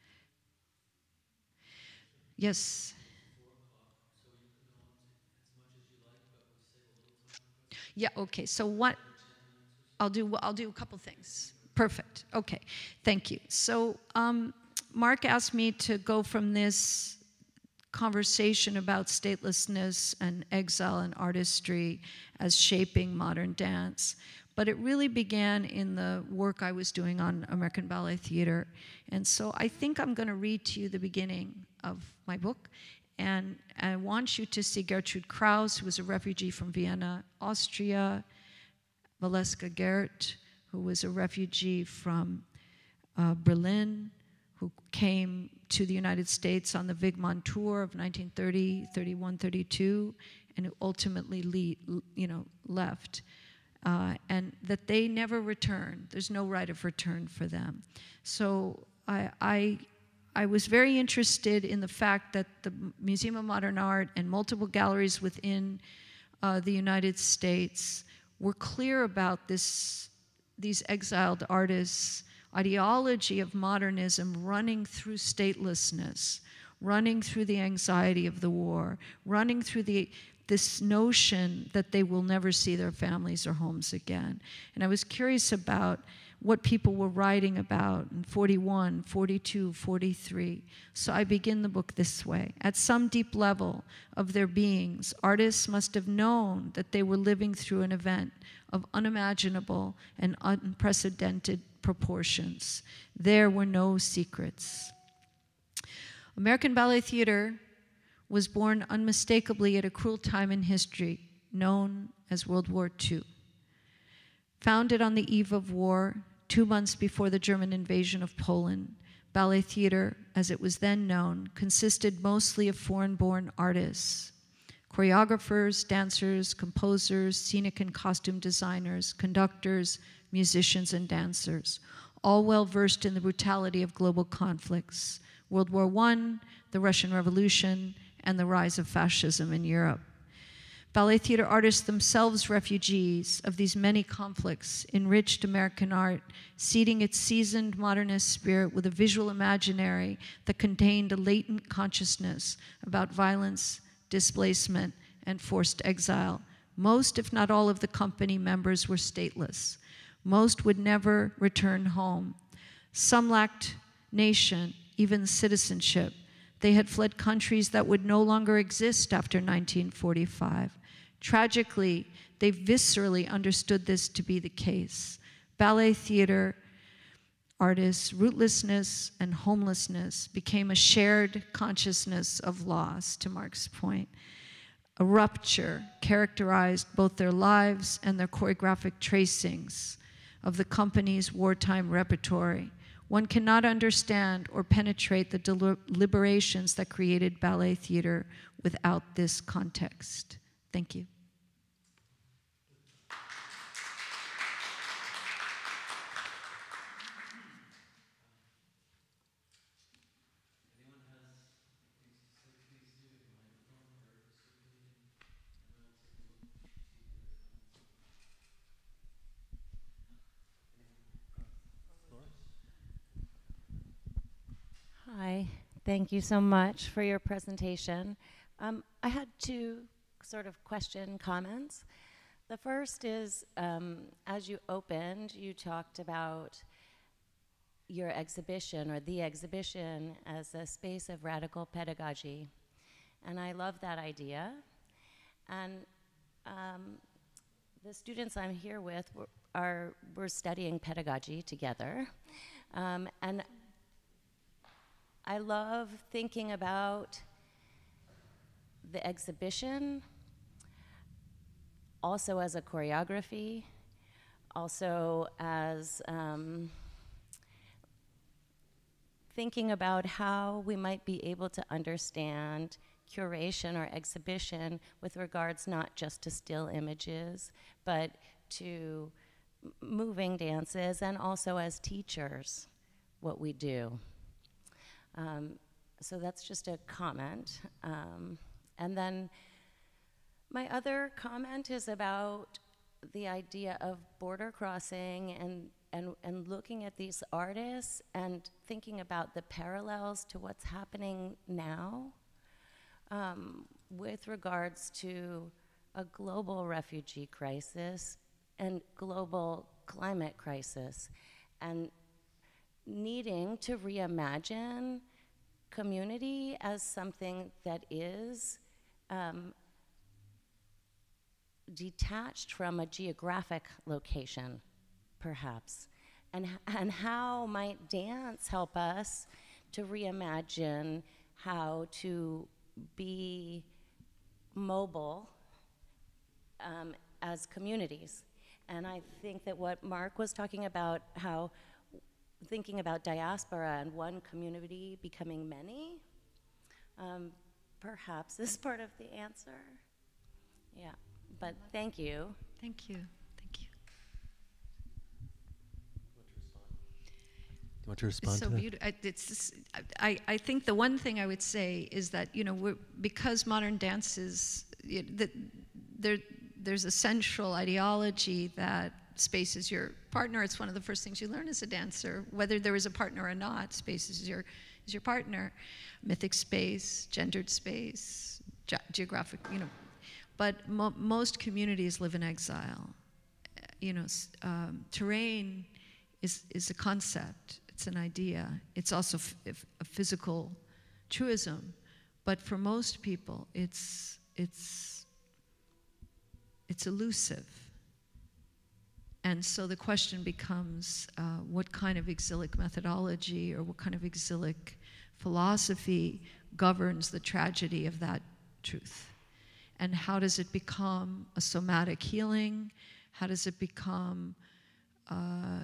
Yes? Yeah, okay, so what, I'll do, I'll do a couple things. Perfect, okay, thank you. So um, Mark asked me to go from this conversation about statelessness and exile and artistry as shaping modern dance, but it really began in the work I was doing on American Ballet Theater. And so I think I'm gonna read to you the beginning of my book. And I want you to see Gertrude Kraus, who was a refugee from Vienna, Austria, Valeska Gert, who was a refugee from uh, Berlin, who came to the United States on the Wigman tour of nineteen thirty, thirty-one, thirty-two, and who ultimately le you know, left. uh, and that they never return. There's no right of return for them. So I, I, I was very interested in the fact that the Museum of Modern Art and multiple galleries within uh, the United States were clear about this, these exiled artists' ideology of modernism running through statelessness, running through the anxiety of the war, running through the, this notion that they will never see their families or homes again. And I was curious about what people were writing about in forty-one, forty-two, forty-three. So I begin the book this way. At some deep level of their beings, artists must have known that they were living through an event of unimaginable and unprecedented proportions. There were no secrets. American Ballet Theater was born unmistakably at a cruel time in history, known as World War Two. Founded on the eve of war, two months before the German invasion of Poland, Ballet Theater, as it was then known, consisted mostly of foreign-born artists, choreographers, dancers, composers, scenic and costume designers, conductors, musicians, and dancers, all well versed in the brutality of global conflicts, World War One, the Russian Revolution, and the rise of fascism in Europe. Ballet theater artists, themselves refugees of these many conflicts, enriched American art, seeding its seasoned modernist spirit with a visual imaginary that contained a latent consciousness about violence, displacement, and forced exile. Most, if not all, of the company members were stateless. Most would never return home. Some lacked nation, even citizenship. They had fled countries that would no longer exist after nineteen forty-five. Tragically, they viscerally understood this to be the case. Ballet theater artists' rootlessness and homelessness became a shared consciousness of loss, to Mark's point. A rupture characterized both their lives and their choreographic tracings of the company's wartime repertory. One cannot understand or penetrate the deliberations that created ballet theater without this context. Thank you. Hi, thank you so much for your presentation. Um, I had two sort of question comments. The first is, um, as you opened, you talked about your exhibition or the exhibition as a space of radical pedagogy. And I love that idea. And um, the students I'm here with were, are, we're studying pedagogy together. Um, and I love thinking about the exhibition also as a choreography, also as um, thinking about how we might be able to understand curation or exhibition with regards not just to still images, but to moving dances, and also as teachers, what we do. Um, so that's just a comment. Um, and then my other comment is about the idea of border crossing and, and, and looking at these artists and thinking about the parallels to what's happening now um, with regards to a global refugee crisis and global climate crisis, and needing to reimagine community as something that is um, detached from a geographic location, perhaps. And, and how might dance help us to reimagine how to be mobile um, as communities? And I think that what Mark was talking about, how thinking about diaspora and one community becoming many, um, perhaps is part of the answer. Yeah, but thank you. Thank you, thank you. you want to respond It's so to that? beautiful. I, it's just, I, I think the one thing I would say is that, you know, we're, because modern dance is, you know, that there, there's a central ideology that space is your partner. It's one of the first things you learn as a dancer, whether there is a partner or not. Space is your, is your partner. Mythic space, gendered space, ge geographic, you know. But mo most communities live in exile. You know, um, terrain is, is a concept. It's an idea. It's also f f a physical truism. But for most people, it's, it's, it's elusive. And so the question becomes, uh, what kind of exilic methodology or what kind of exilic philosophy governs the tragedy of that truth? And how does it become a somatic healing? How does it become uh,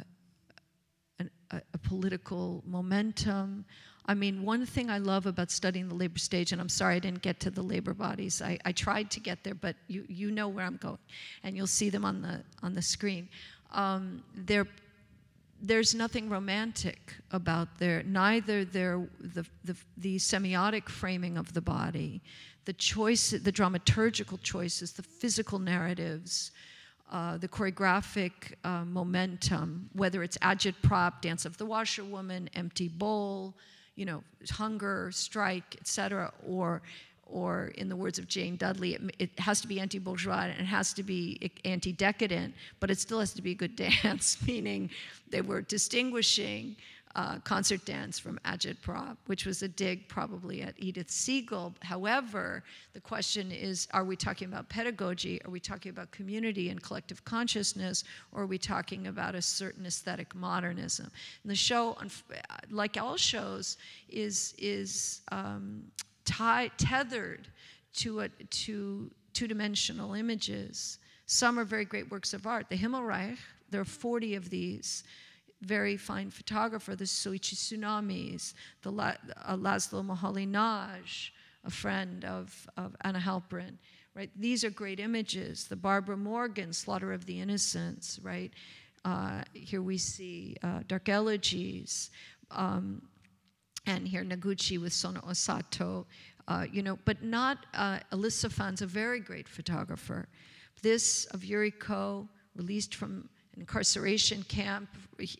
an, a, a political momentum? I mean, one thing I love about studying the labor stage, and I'm sorry I didn't get to the labor bodies. I, I tried to get there, but you, you know where I'm going, and you'll see them on the, on the screen. Um, they're, there's nothing romantic about their, neither their, the, the, the semiotic framing of the body, the choice, the dramaturgical choices, the physical narratives, uh, the choreographic uh, momentum, whether it's agitprop, dance of the washerwoman, empty bowl, you know, hunger, strike, et cetera, or, or in the words of Jane Dudley, it, it has to be anti-bourgeois and it has to be anti-decadent, but it still has to be a good dance, meaning they were distinguishing uh, concert dance from agitprop, which was a dig probably at Edith Siegel. However, the question is, are we talking about pedagogy? Are we talking about community and collective consciousness? Or are we talking about a certain aesthetic modernism? And the show, like all shows, is, is um, tie, tethered to, a, to two-dimensional images. Some are very great works of art. The Himmelreich, there are forty of these. Very fine photographer, the Soichi Tsunamis, the La, uh, Laszlo Moholy-Nagy, a friend of, of Anna Halperin, right? These are great images. The Barbara Morgan, Slaughter of the Innocents, right? Uh, here we see uh, Dark Elegies, um, and here Noguchi with Sono Osato, uh, you know, but not, uh, Alyssa Fan's a very great photographer. This of Yuriko, released from incarceration camp,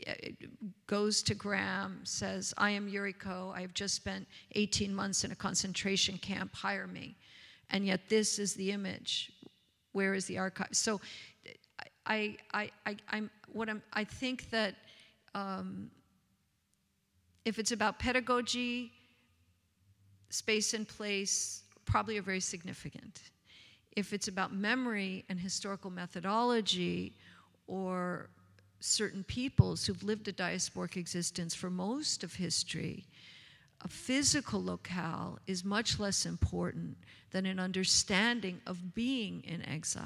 goes to Graham, says, I am Yuriko, I have just spent eighteen months in a concentration camp, hire me. And yet this is the image. Where is the archive? So I, I, I, I'm, what I'm, I think that um, if it's about pedagogy, space and place, probably are very significant. If it's about memory and historical methodology, or certain peoples who've lived a diasporic existence for most of history, a physical locale is much less important than an understanding of being in exile.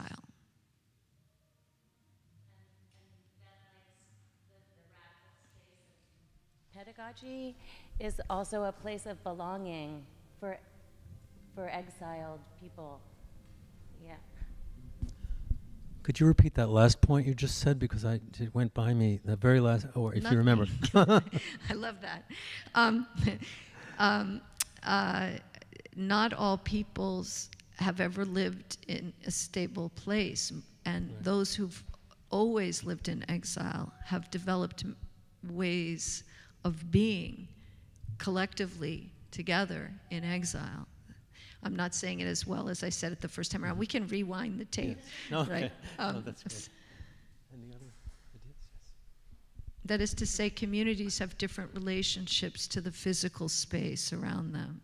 Pedagogy is also a place of belonging for, for exiled people. Yeah. Could you repeat that last point you just said, because I, it went by me, the very last, or if Not you remember. I love that. Um, um, uh, not all peoples have ever lived in a stable place, and Right. those who've always lived in exile have developed ways of being collectively together in exile. I'm not saying it as well as I said it the first time around. We can rewind the tape, Yeah. Okay. right? Um, no, that's great. Any other ideas? Yes. That is to say, communities have different relationships to the physical space around them.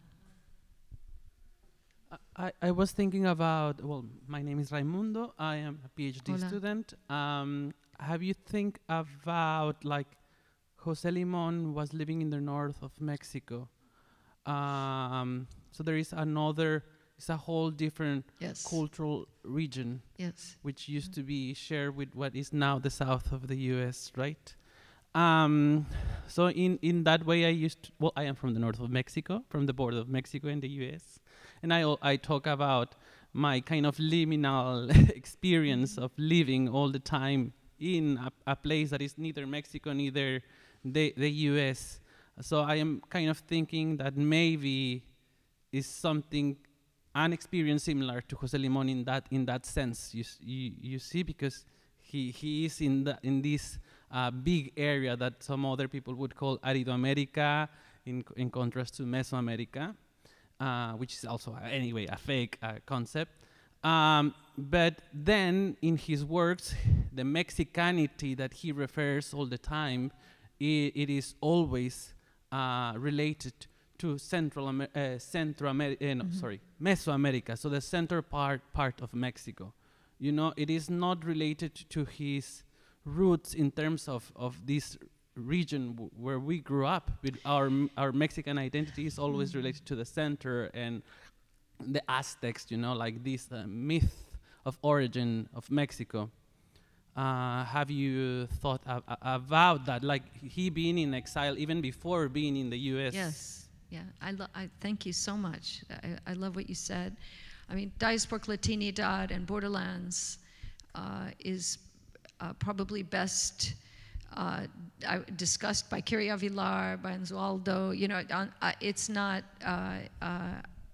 I, I was thinking about, well, my name is Raimundo. I am a PhD Hola. student. Um, have you think about, like, Jose Limon was living in the north of Mexico. Um, so there is another, it's a whole different Yes. cultural region, Yes. which used to be shared with what is now the south of the U S, right? Um, so in, in that way, I used to, well, I am from the north of Mexico, from the border of Mexico and the U S. And I, I talk about my kind of liminal experience of living all the time in a, a place that is neither Mexico, neither the, the U S. So I am kind of thinking that maybe is something, an experience similar to José Limón in that, in that sense, you, you, you see, because he, he is in, the, in this uh, big area that some other people would call Aridoamérica, in, in contrast to Mesoamerica, uh, which is also, uh, anyway, a fake uh, concept. Um, but then in his works, the Mexicanity that he refers all the time, I, it is always uh, related to Central Amer uh, Central America, uh, no, mm-hmm. sorry, Mesoamerica, so the center part part of Mexico. You know, it is not related to his roots in terms of of this region w where we grew up. With our our Mexican identity is always mm-hmm. related to the center and the Aztecs. You know, like this uh, myth of origin of Mexico. Uh, have you thought ab about that? Like he being in exile even before being in the U S? Yes. Yeah, I, lo I thank you so much. I, I love what you said. I mean, Diaspora Latinidad and Borderlands uh, is uh, probably best uh, I, discussed by Kiri Avilar, by Anzualdo. You know, uh, uh, it's not uh, uh,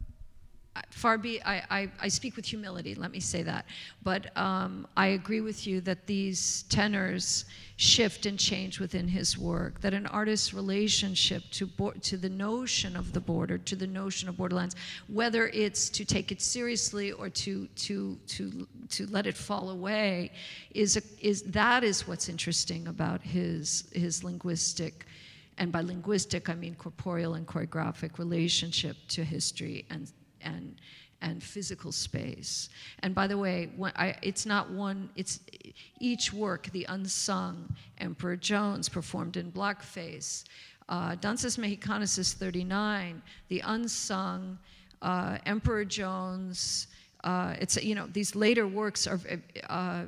far be. I, I, I speak with humility. Let me say that. But um, I agree with you that these tenors shift and change within his work, that an artist's relationship to, to the notion of the border, to the notion of borderlands, whether it's to take it seriously or to, to, to, to let it fall away, is, a, is, that is what's interesting about his, his linguistic, and by linguistic I mean corporeal and choreographic relationship to history and, and, and physical space. And by the way, when I, it's not one, it's each work, the unsung, Emperor Jones performed in blackface, uh, Danzas Mexicanas is thirty-nine, the unsung, uh, Emperor Jones, uh, it's, you know, these later works are, uh,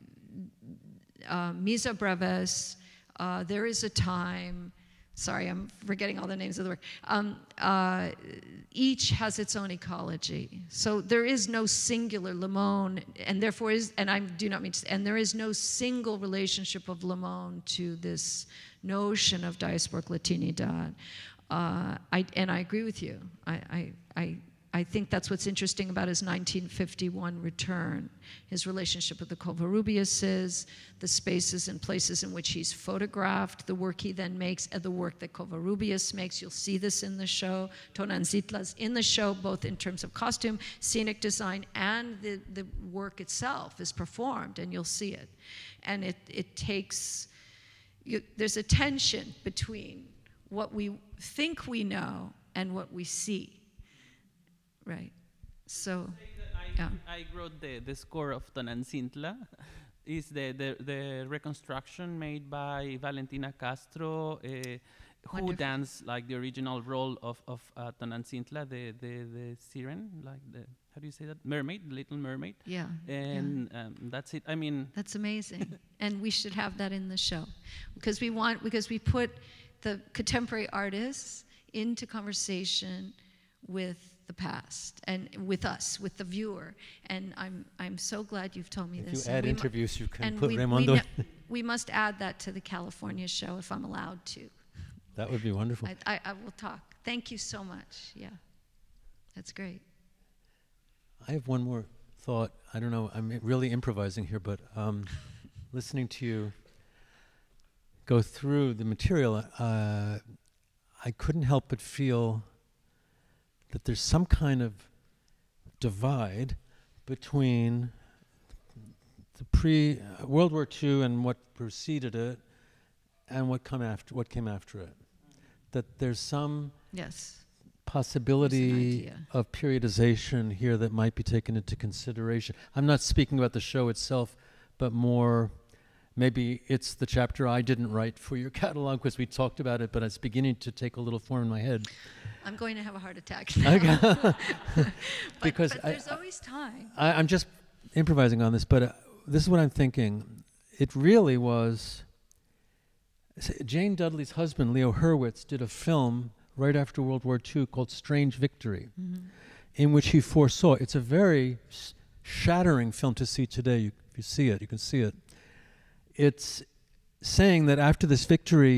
uh, Misa Breves, uh, There Is a Time, sorry, I'm forgetting all the names of the work. Um, uh, each has its own ecology. So there is no singular Limón, and therefore is, and I do not mean to, and there is no single relationship of Limón to this notion of diasporic Latinidad. Uh, I, and I agree with you. I, I, I, I think that's what's interesting about his nineteen fifty-one return, his relationship with the Covarrubiases, the spaces and places in which he's photographed, the work he then makes, and the work that Covarrubias makes. You'll see this in the show. Tonantzintla's in the show, both in terms of costume, scenic design, and the, the work itself is performed, and you'll see it. And it, it takes, you, there's a tension between what we think we know and what we see. Right. So, I, yeah. I wrote the, the score of Tonantzintla. Is the, the, the reconstruction made by Valentina Castro, uh, who Wonderful. danced like the original role of, of uh, Tonantzintla, the, the, the siren, like the, how do you say that? Mermaid, the Little Mermaid. Yeah. And yeah. Um, that's it. I mean. That's amazing. And we should have that in the show. Because we want, because we put the contemporary artists into conversation with the past and with us, with the viewer, and I'm I'm so glad you've told me if this. If you add interviews, you can put we, Raimondo. We, we must add that to the California show if I'm allowed to. That would be wonderful. I, I, I will talk. Thank you so much. Yeah, that's great. I have one more thought. I don't know. I'm really improvising here, but um, listening to you go through the material, uh, I couldn't help but feel that there's some kind of divide between the pre uh, World War Two and what preceded it, and what come after, what came after it. That there's some yes possibility of periodization here that might be taken into consideration. I'm not speaking about the show itself, but more. Maybe it's the chapter I didn't write for your catalog because we talked about it, but it's beginning to take a little form in my head. I'm going to have a heart attack now. but, because but I, there's always time. I, I'm just improvising on this, but uh, this is what I'm thinking. It really was, Jane Dudley's husband, Leo Hurwitz, did a film right after World War Two called Strange Victory, mm-hmm. in which he foresaw, it's a very sh shattering film to see today. You, if you see it, you can see it. It's saying that after this victory,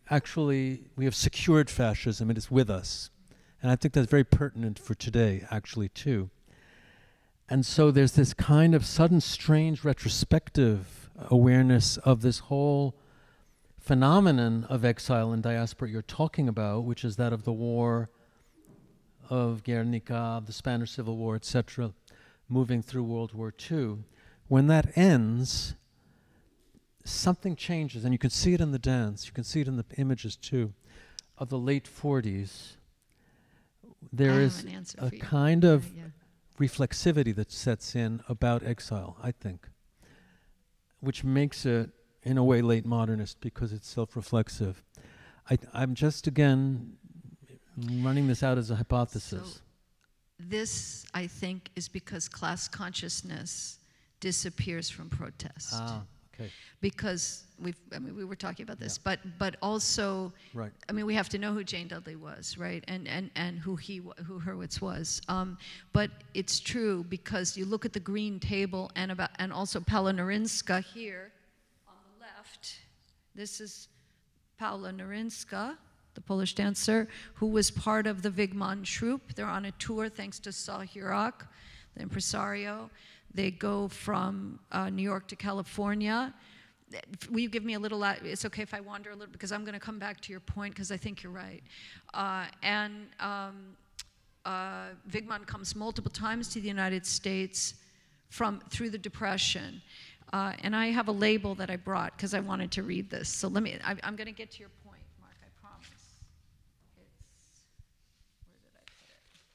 actually, we have secured fascism. It is with us. And I think that's very pertinent for today, actually, too. And so there's this kind of sudden, strange, retrospective awareness of this whole phenomenon of exile and diaspora you're talking about, which is that of the war, of Guernica, the Spanish Civil War, et cetera, moving through World War Two. When that ends, something changes, and you can see it in the dance, you can see it in the images too, of the late forties. There is a kind of yeah, yeah. reflexivity that sets in about exile, I think, which makes it, in a way, late modernist because it's self-reflexive. I, I'm just, again, running this out as a hypothesis. So this, I think, is because class consciousness disappears from protest. Ah, okay. Because we've, I mean, we were talking about this, yeah. but but also, right. I mean, we have to know who Jane Dudley was, right, and and and who he, who Hurwitz was. Um, but it's true because you look at the green table and about, and also Paula Norinska here on the left. This is Paula Norinska, the Polish dancer, who was part of the Wigman troupe. They're on a tour thanks to Saul Hurock, the impresario. They go from uh, New York to California. Will you give me a little, it's okay if I wander a little, because I'm going to come back to your point, because I think you're right. Uh, and um, uh, Wigman comes multiple times to the United States from through the Depression. Uh, and I have a label that I brought, because I wanted to read this. So let me, I, I'm going to get to your point, Mark, I promise. It's, where did I put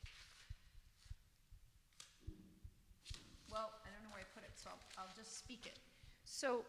it? Well, I don't know where I put it, so I'll, I'll just speak it. So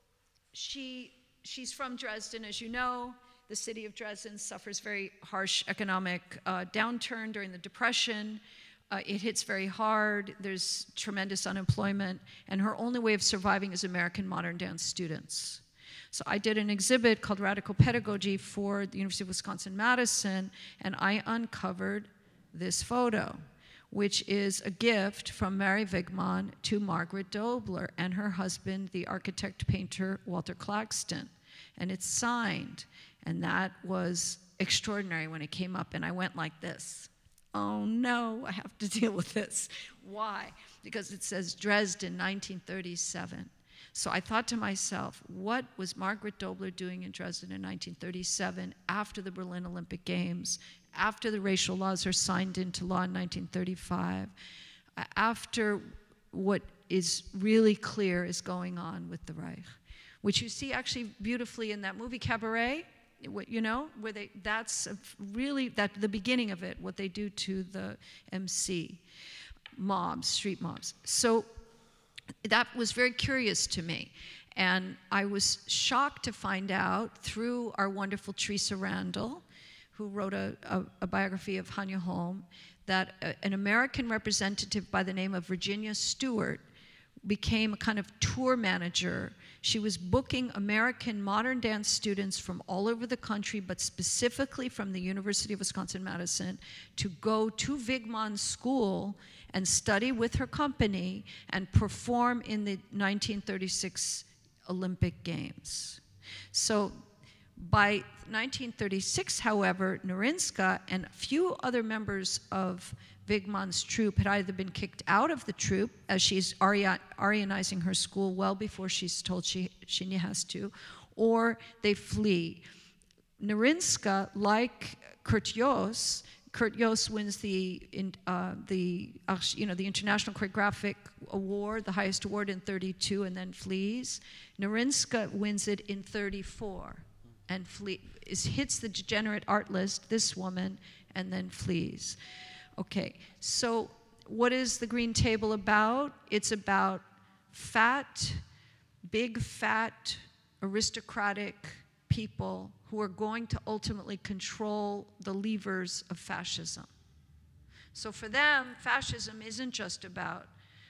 she, she's from Dresden, as you know. The city of Dresden suffers very harsh economic uh, downturn during the Depression. Uh, it hits very hard. There's tremendous unemployment, and her only way of surviving is American modern dance students. So I did an exhibit called Radical Pedagogy for the University of Wisconsin-Madison, and I uncovered this photo, which is a gift from Mary Wigman to Margaret Dobler and her husband, the architect-painter Walter Claxton. And it's signed, and that was extraordinary when it came up, and I went like this. Oh no, I have to deal with this. Why? Because it says Dresden, nineteen thirty-seven. So I thought to myself, what was Margaret Dobler doing in Dresden in nineteen thirty-seven after the Berlin Olympic Games, after the racial laws are signed into law in nineteen thirty-five, after what is really clear is going on with the Reich, which you see actually beautifully in that movie Cabaret, you know, where they, that's really that the beginning of it, what they do to the M C, mobs, street mobs. So that was very curious to me. And I was shocked to find out through our wonderful Teresa Randall, who wrote a, a, a biography of Hanya Holm, that a, an American representative by the name of Virginia Stewart became a kind of tour manager. She was booking American modern dance students from all over the country, but specifically from the University of Wisconsin-Madison, to go to Wigman's school and study with her company and perform in the nineteen thirty-six Olympic Games. So by nineteen thirty-six, however, Norinska and a few other members of Wigman's troupe had either been kicked out of the troupe, as she's Aryanizing her school well before she's told she, she has to, or they flee. Norinska, like Kurt Jooss, Kurt Jooss wins the, in, uh, the, uh, you know, the International Choreographic Award, the highest award in thirty-two, and then flees. Norinska wins it in thirty-four and flee, is, hits the degenerate art list, this woman, and then flees. Okay, so what is the Green Table about? It's about fat, big fat, aristocratic people who are going to ultimately control the levers of fascism. So for them, fascism isn't just about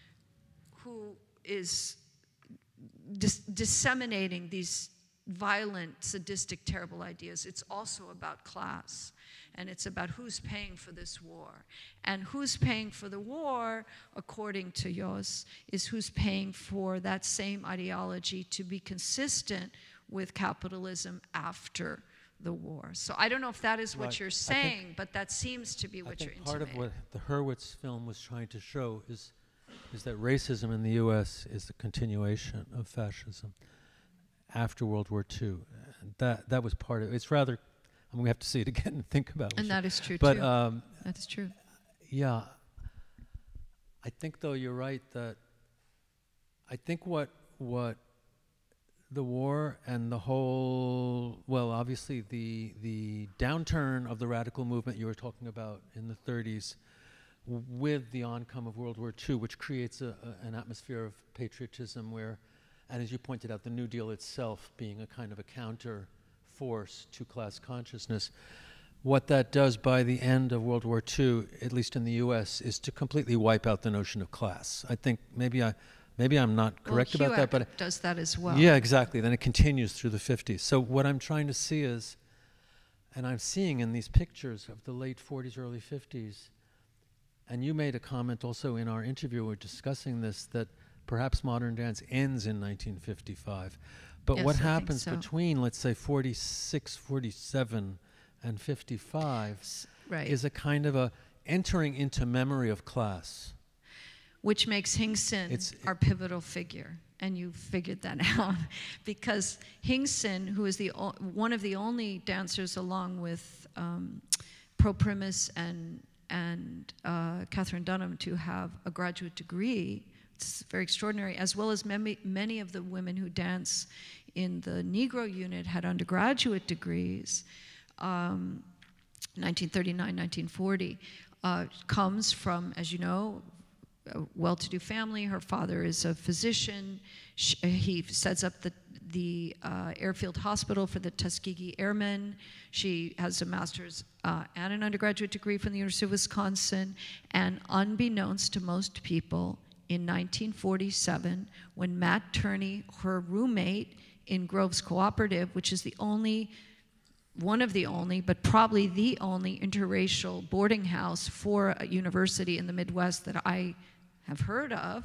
who is dis disseminating these violent, sadistic, terrible ideas. It's also about class. And it's about who's paying for this war. And who's paying for the war, according to Jooss, is who's paying for that same ideology to be consistent with capitalism after the war. So I don't know if that is what Right. you're I saying, think- but that seems to be I what you're think part intimating. of what the Hurwitz film was trying to show is, is that racism in the U S is the continuation of fascism after World War Two. And that, that was part of it. It's rather, I mean, we have to see it again and think about it. And that is true But too. um, That is true. yeah, I think though you're right that I think what what the war and the whole, well, obviously the the downturn of the radical movement you were talking about in the thirties, w- with the oncome of World War Two, which creates a, a, an atmosphere of patriotism where, and as you pointed out, the New Deal itself being a kind of a counter force to class consciousness. What that does by the end of World War Two, at least in the U S, is to completely wipe out the notion of class. I think maybe I, maybe I'm not correct well, about that, but HUAC does that as well. yeah, exactly. Then it continues through the fifties. So what I'm trying to see is, and I'm seeing in these pictures of the late forties, early fifties, and you made a comment also in our interview, we were discussing this, that perhaps modern dance ends in nineteen fifty-five. But Yes, what I think happens so. between, let's say, forty-six, forty-seven, and fifty-five S- Right. is a kind of a entering into memory of class. Which makes Hinkson It's- our pivotal figure, and you figured that out, because Hinkson, who is the o- one of the only dancers, along with um, Pro Primus and and uh, Catherine Dunham, to have a graduate degree. It's very extraordinary, as well as many many of the women who dance in the Negro unit had undergraduate degrees. Um, nineteen thirty-nine, nineteen forty, uh, comes from, as you know, a well-to-do family. Her father is a physician. Sh he sets up the, the uh, airfield hospital for the Tuskegee Airmen. She has a master's uh, and an undergraduate degree from the University of Wisconsin. And unbeknownst to most people, in nineteen forty-seven, when Matt Turney, her roommate in Groves Cooperative, which is the only one of the only, but probably the only interracial boarding house for a university in the Midwest that I have heard of,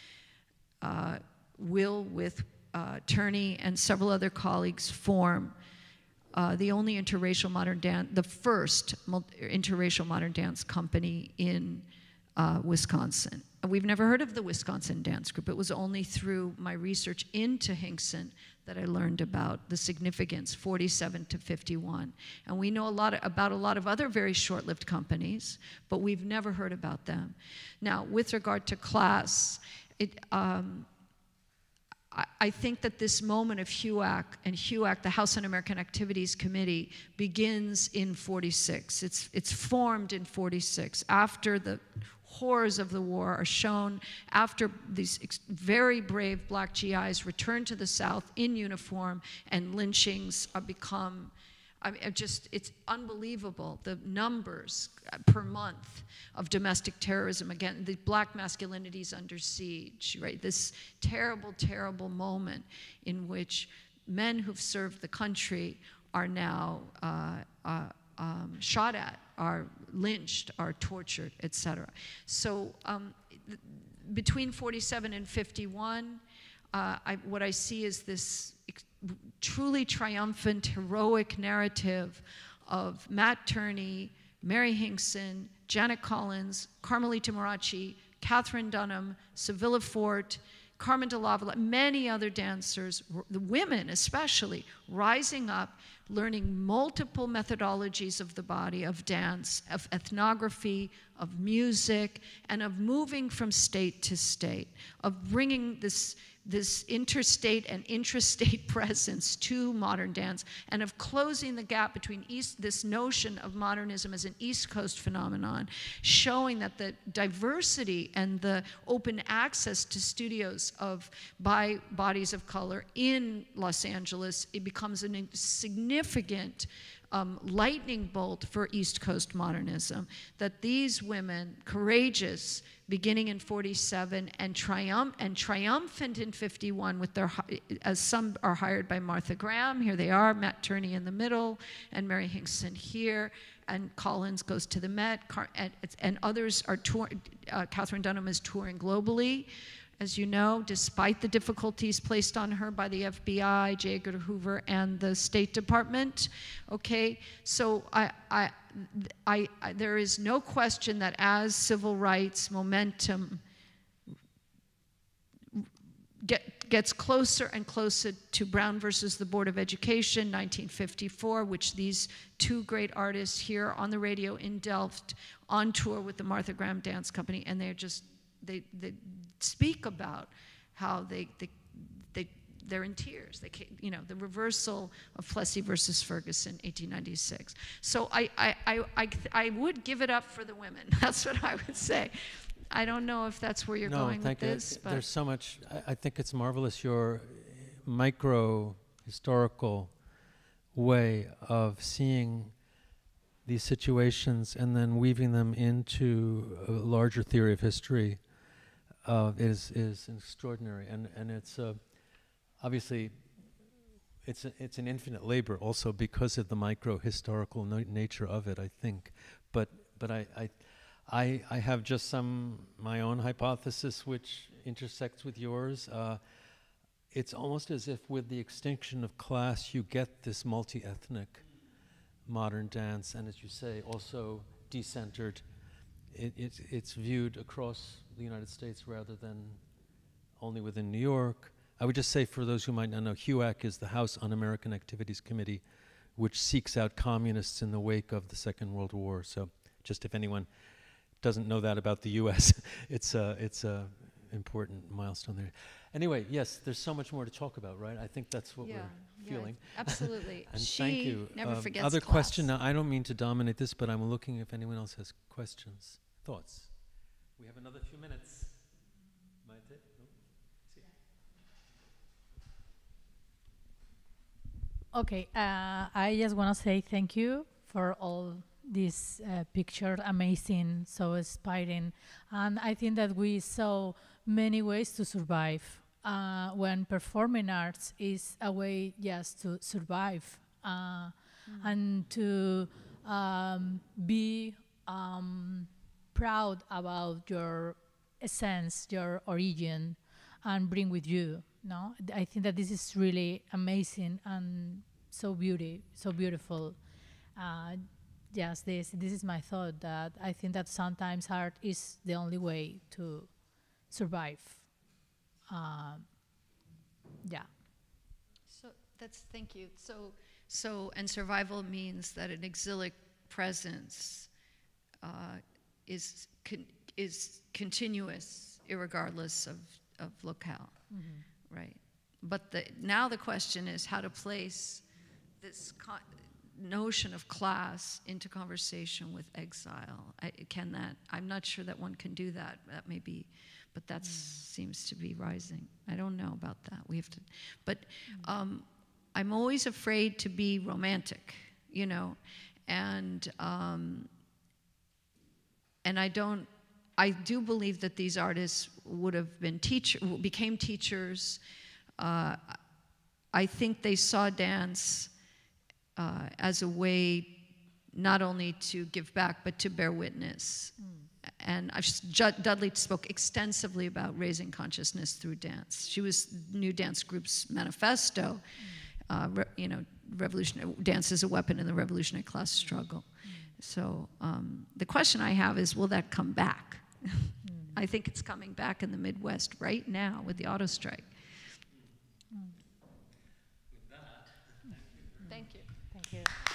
uh, will, with uh, Turney and several other colleagues, form uh, the only interracial modern dance, the first interracial modern dance company in uh, Wisconsin. We've never heard of the Wisconsin Dance Group. It was only through my research into Hinkson that I learned about the significance, forty-seven to fifty-one. And we know a lot about a lot of other very short-lived companies, but we've never heard about them. Now, with regard to class, it, um, I, I think that this moment of HUAC, and HUAC, the House Un-American Activities Committee, begins in forty-six. It's, it's formed in forty-six, after the horrors of the war are shown, after these ex very brave black G Is return to the South in uniform, and lynchings are become, I mean, just, it's unbelievable, the numbers per month of domestic terrorism. Again, the black masculinity is under siege, right? This terrible, terrible moment in which men who've served the country are now uh, uh, um, shot at, are lynched, are tortured, et cetera. So um, between forty-seven and fifty-one, uh, I, what I see is this truly triumphant, heroic narrative of Matt Turney, Mary Hinkson, Janet Collins, Carmelita Morachi, Catherine Dunham, Sevilla Fort, Carmen de Lavalla, many other dancers, the women especially, rising up, learning multiple methodologies of the body, of dance, of ethnography, of music, and of moving from state to state, of bringing this, this interstate and intrastate presence to modern dance, and of closing the gap between East, this notion of modernism as an East Coast phenomenon, showing that the diversity and the open access to studios of by bodies of color in Los Angeles, it becomes a significant Um, lightning bolt for East Coast modernism, that these women, courageous, beginning in forty-seven and, triumph and triumphant in fifty-one, with their, as some are hired by Martha Graham, here they are, Matt Turney in the middle, and Mary Hinkson here, and Collins goes to the Met, Car and, and others are touring, uh, Catherine Dunham is touring globally, as you know, despite the difficulties placed on her by the F B I, J. Edgar Hoover, and the State Department. Okay, so I, I, I, I, there is no question that as civil rights momentum get, gets closer and closer to Brown versus the Board of Education, nineteen fifty-four, which these two great artists here on the radio in Delft, on tour with the Martha Graham Dance Company, and they're just, they, they speak about how they, they, they, they're in tears. They can't, you know, the reversal of Plessy versus Ferguson, eighteen ninety-six. So I, I, I, I, I would give it up for the women. That's what I would say. I don't know if that's where you're no, going thank with you. this. But There's so much. I, I think it's marvelous, your micro historical way of seeing these situations and then weaving them into a larger theory of history uh, is is extraordinary. And and it's uh, obviously it's a, it's an infinite labor also because of the micro historical no nature of it, I think. But but I. I I, I have just some, my own hypothesis which intersects with yours. Uh, it's almost as if with the extinction of class you get this multi-ethnic modern dance, and as you say, also decentered. It, it, it's viewed across the United States rather than only within New York. I would just say, for those who might not know, H U A C is the House Un-American Activities Committee, which seeks out communists in the wake of the Second World War. So just if anyone doesn't know that about the U S, it's a it's a important milestone there. Anyway, yes, there's so much more to talk about, right? I think that's what yeah, we're yeah, feeling. absolutely. And she thank you. never Um, forgets Other class. question. Now, I don't mean to dominate this, but I'm looking if anyone else has questions, thoughts. We have another few minutes. Maite? No? Si. Okay, uh, I just want to say thank you for all this uh, picture, amazing, so inspiring. And I think that we saw many ways to survive. Uh, when performing arts is a way just to survive uh, mm. and to um, be um, proud about your essence, your origin, and bring with you. No, I think that this is really amazing and so beauty, so beautiful. Uh, yes, this this is my thought, that I think that sometimes art is the only way to survive. Uh, yeah. So that's, thank you. So, so and survival means that an exilic presence uh, is con is continuous, irregardless of of locale, mm-hmm. right? But the, now the question is how to place this con notion of class into conversation with exile. I, can that? I'm not sure that one can do that. That may be, but that mm. seems to be rising. I don't know about that. We have to, but um, I'm always afraid to be romantic, you know, and um, and I don't. I do believe that these artists would have been teacher, became teachers. Uh, I think they saw dance uh, as a way not only to give back, but to bear witness. Mm. And I've just, Dudley spoke extensively about raising consciousness through dance. She was New Dance Group's manifesto, mm. uh, re, you know, revolutionary, dance as a weapon in the revolutionary class struggle. Mm. So um, the question I have is, will that come back? Mm. I think it's coming back in the Midwest right now with the auto strike. Mm. Thank you. Thank you.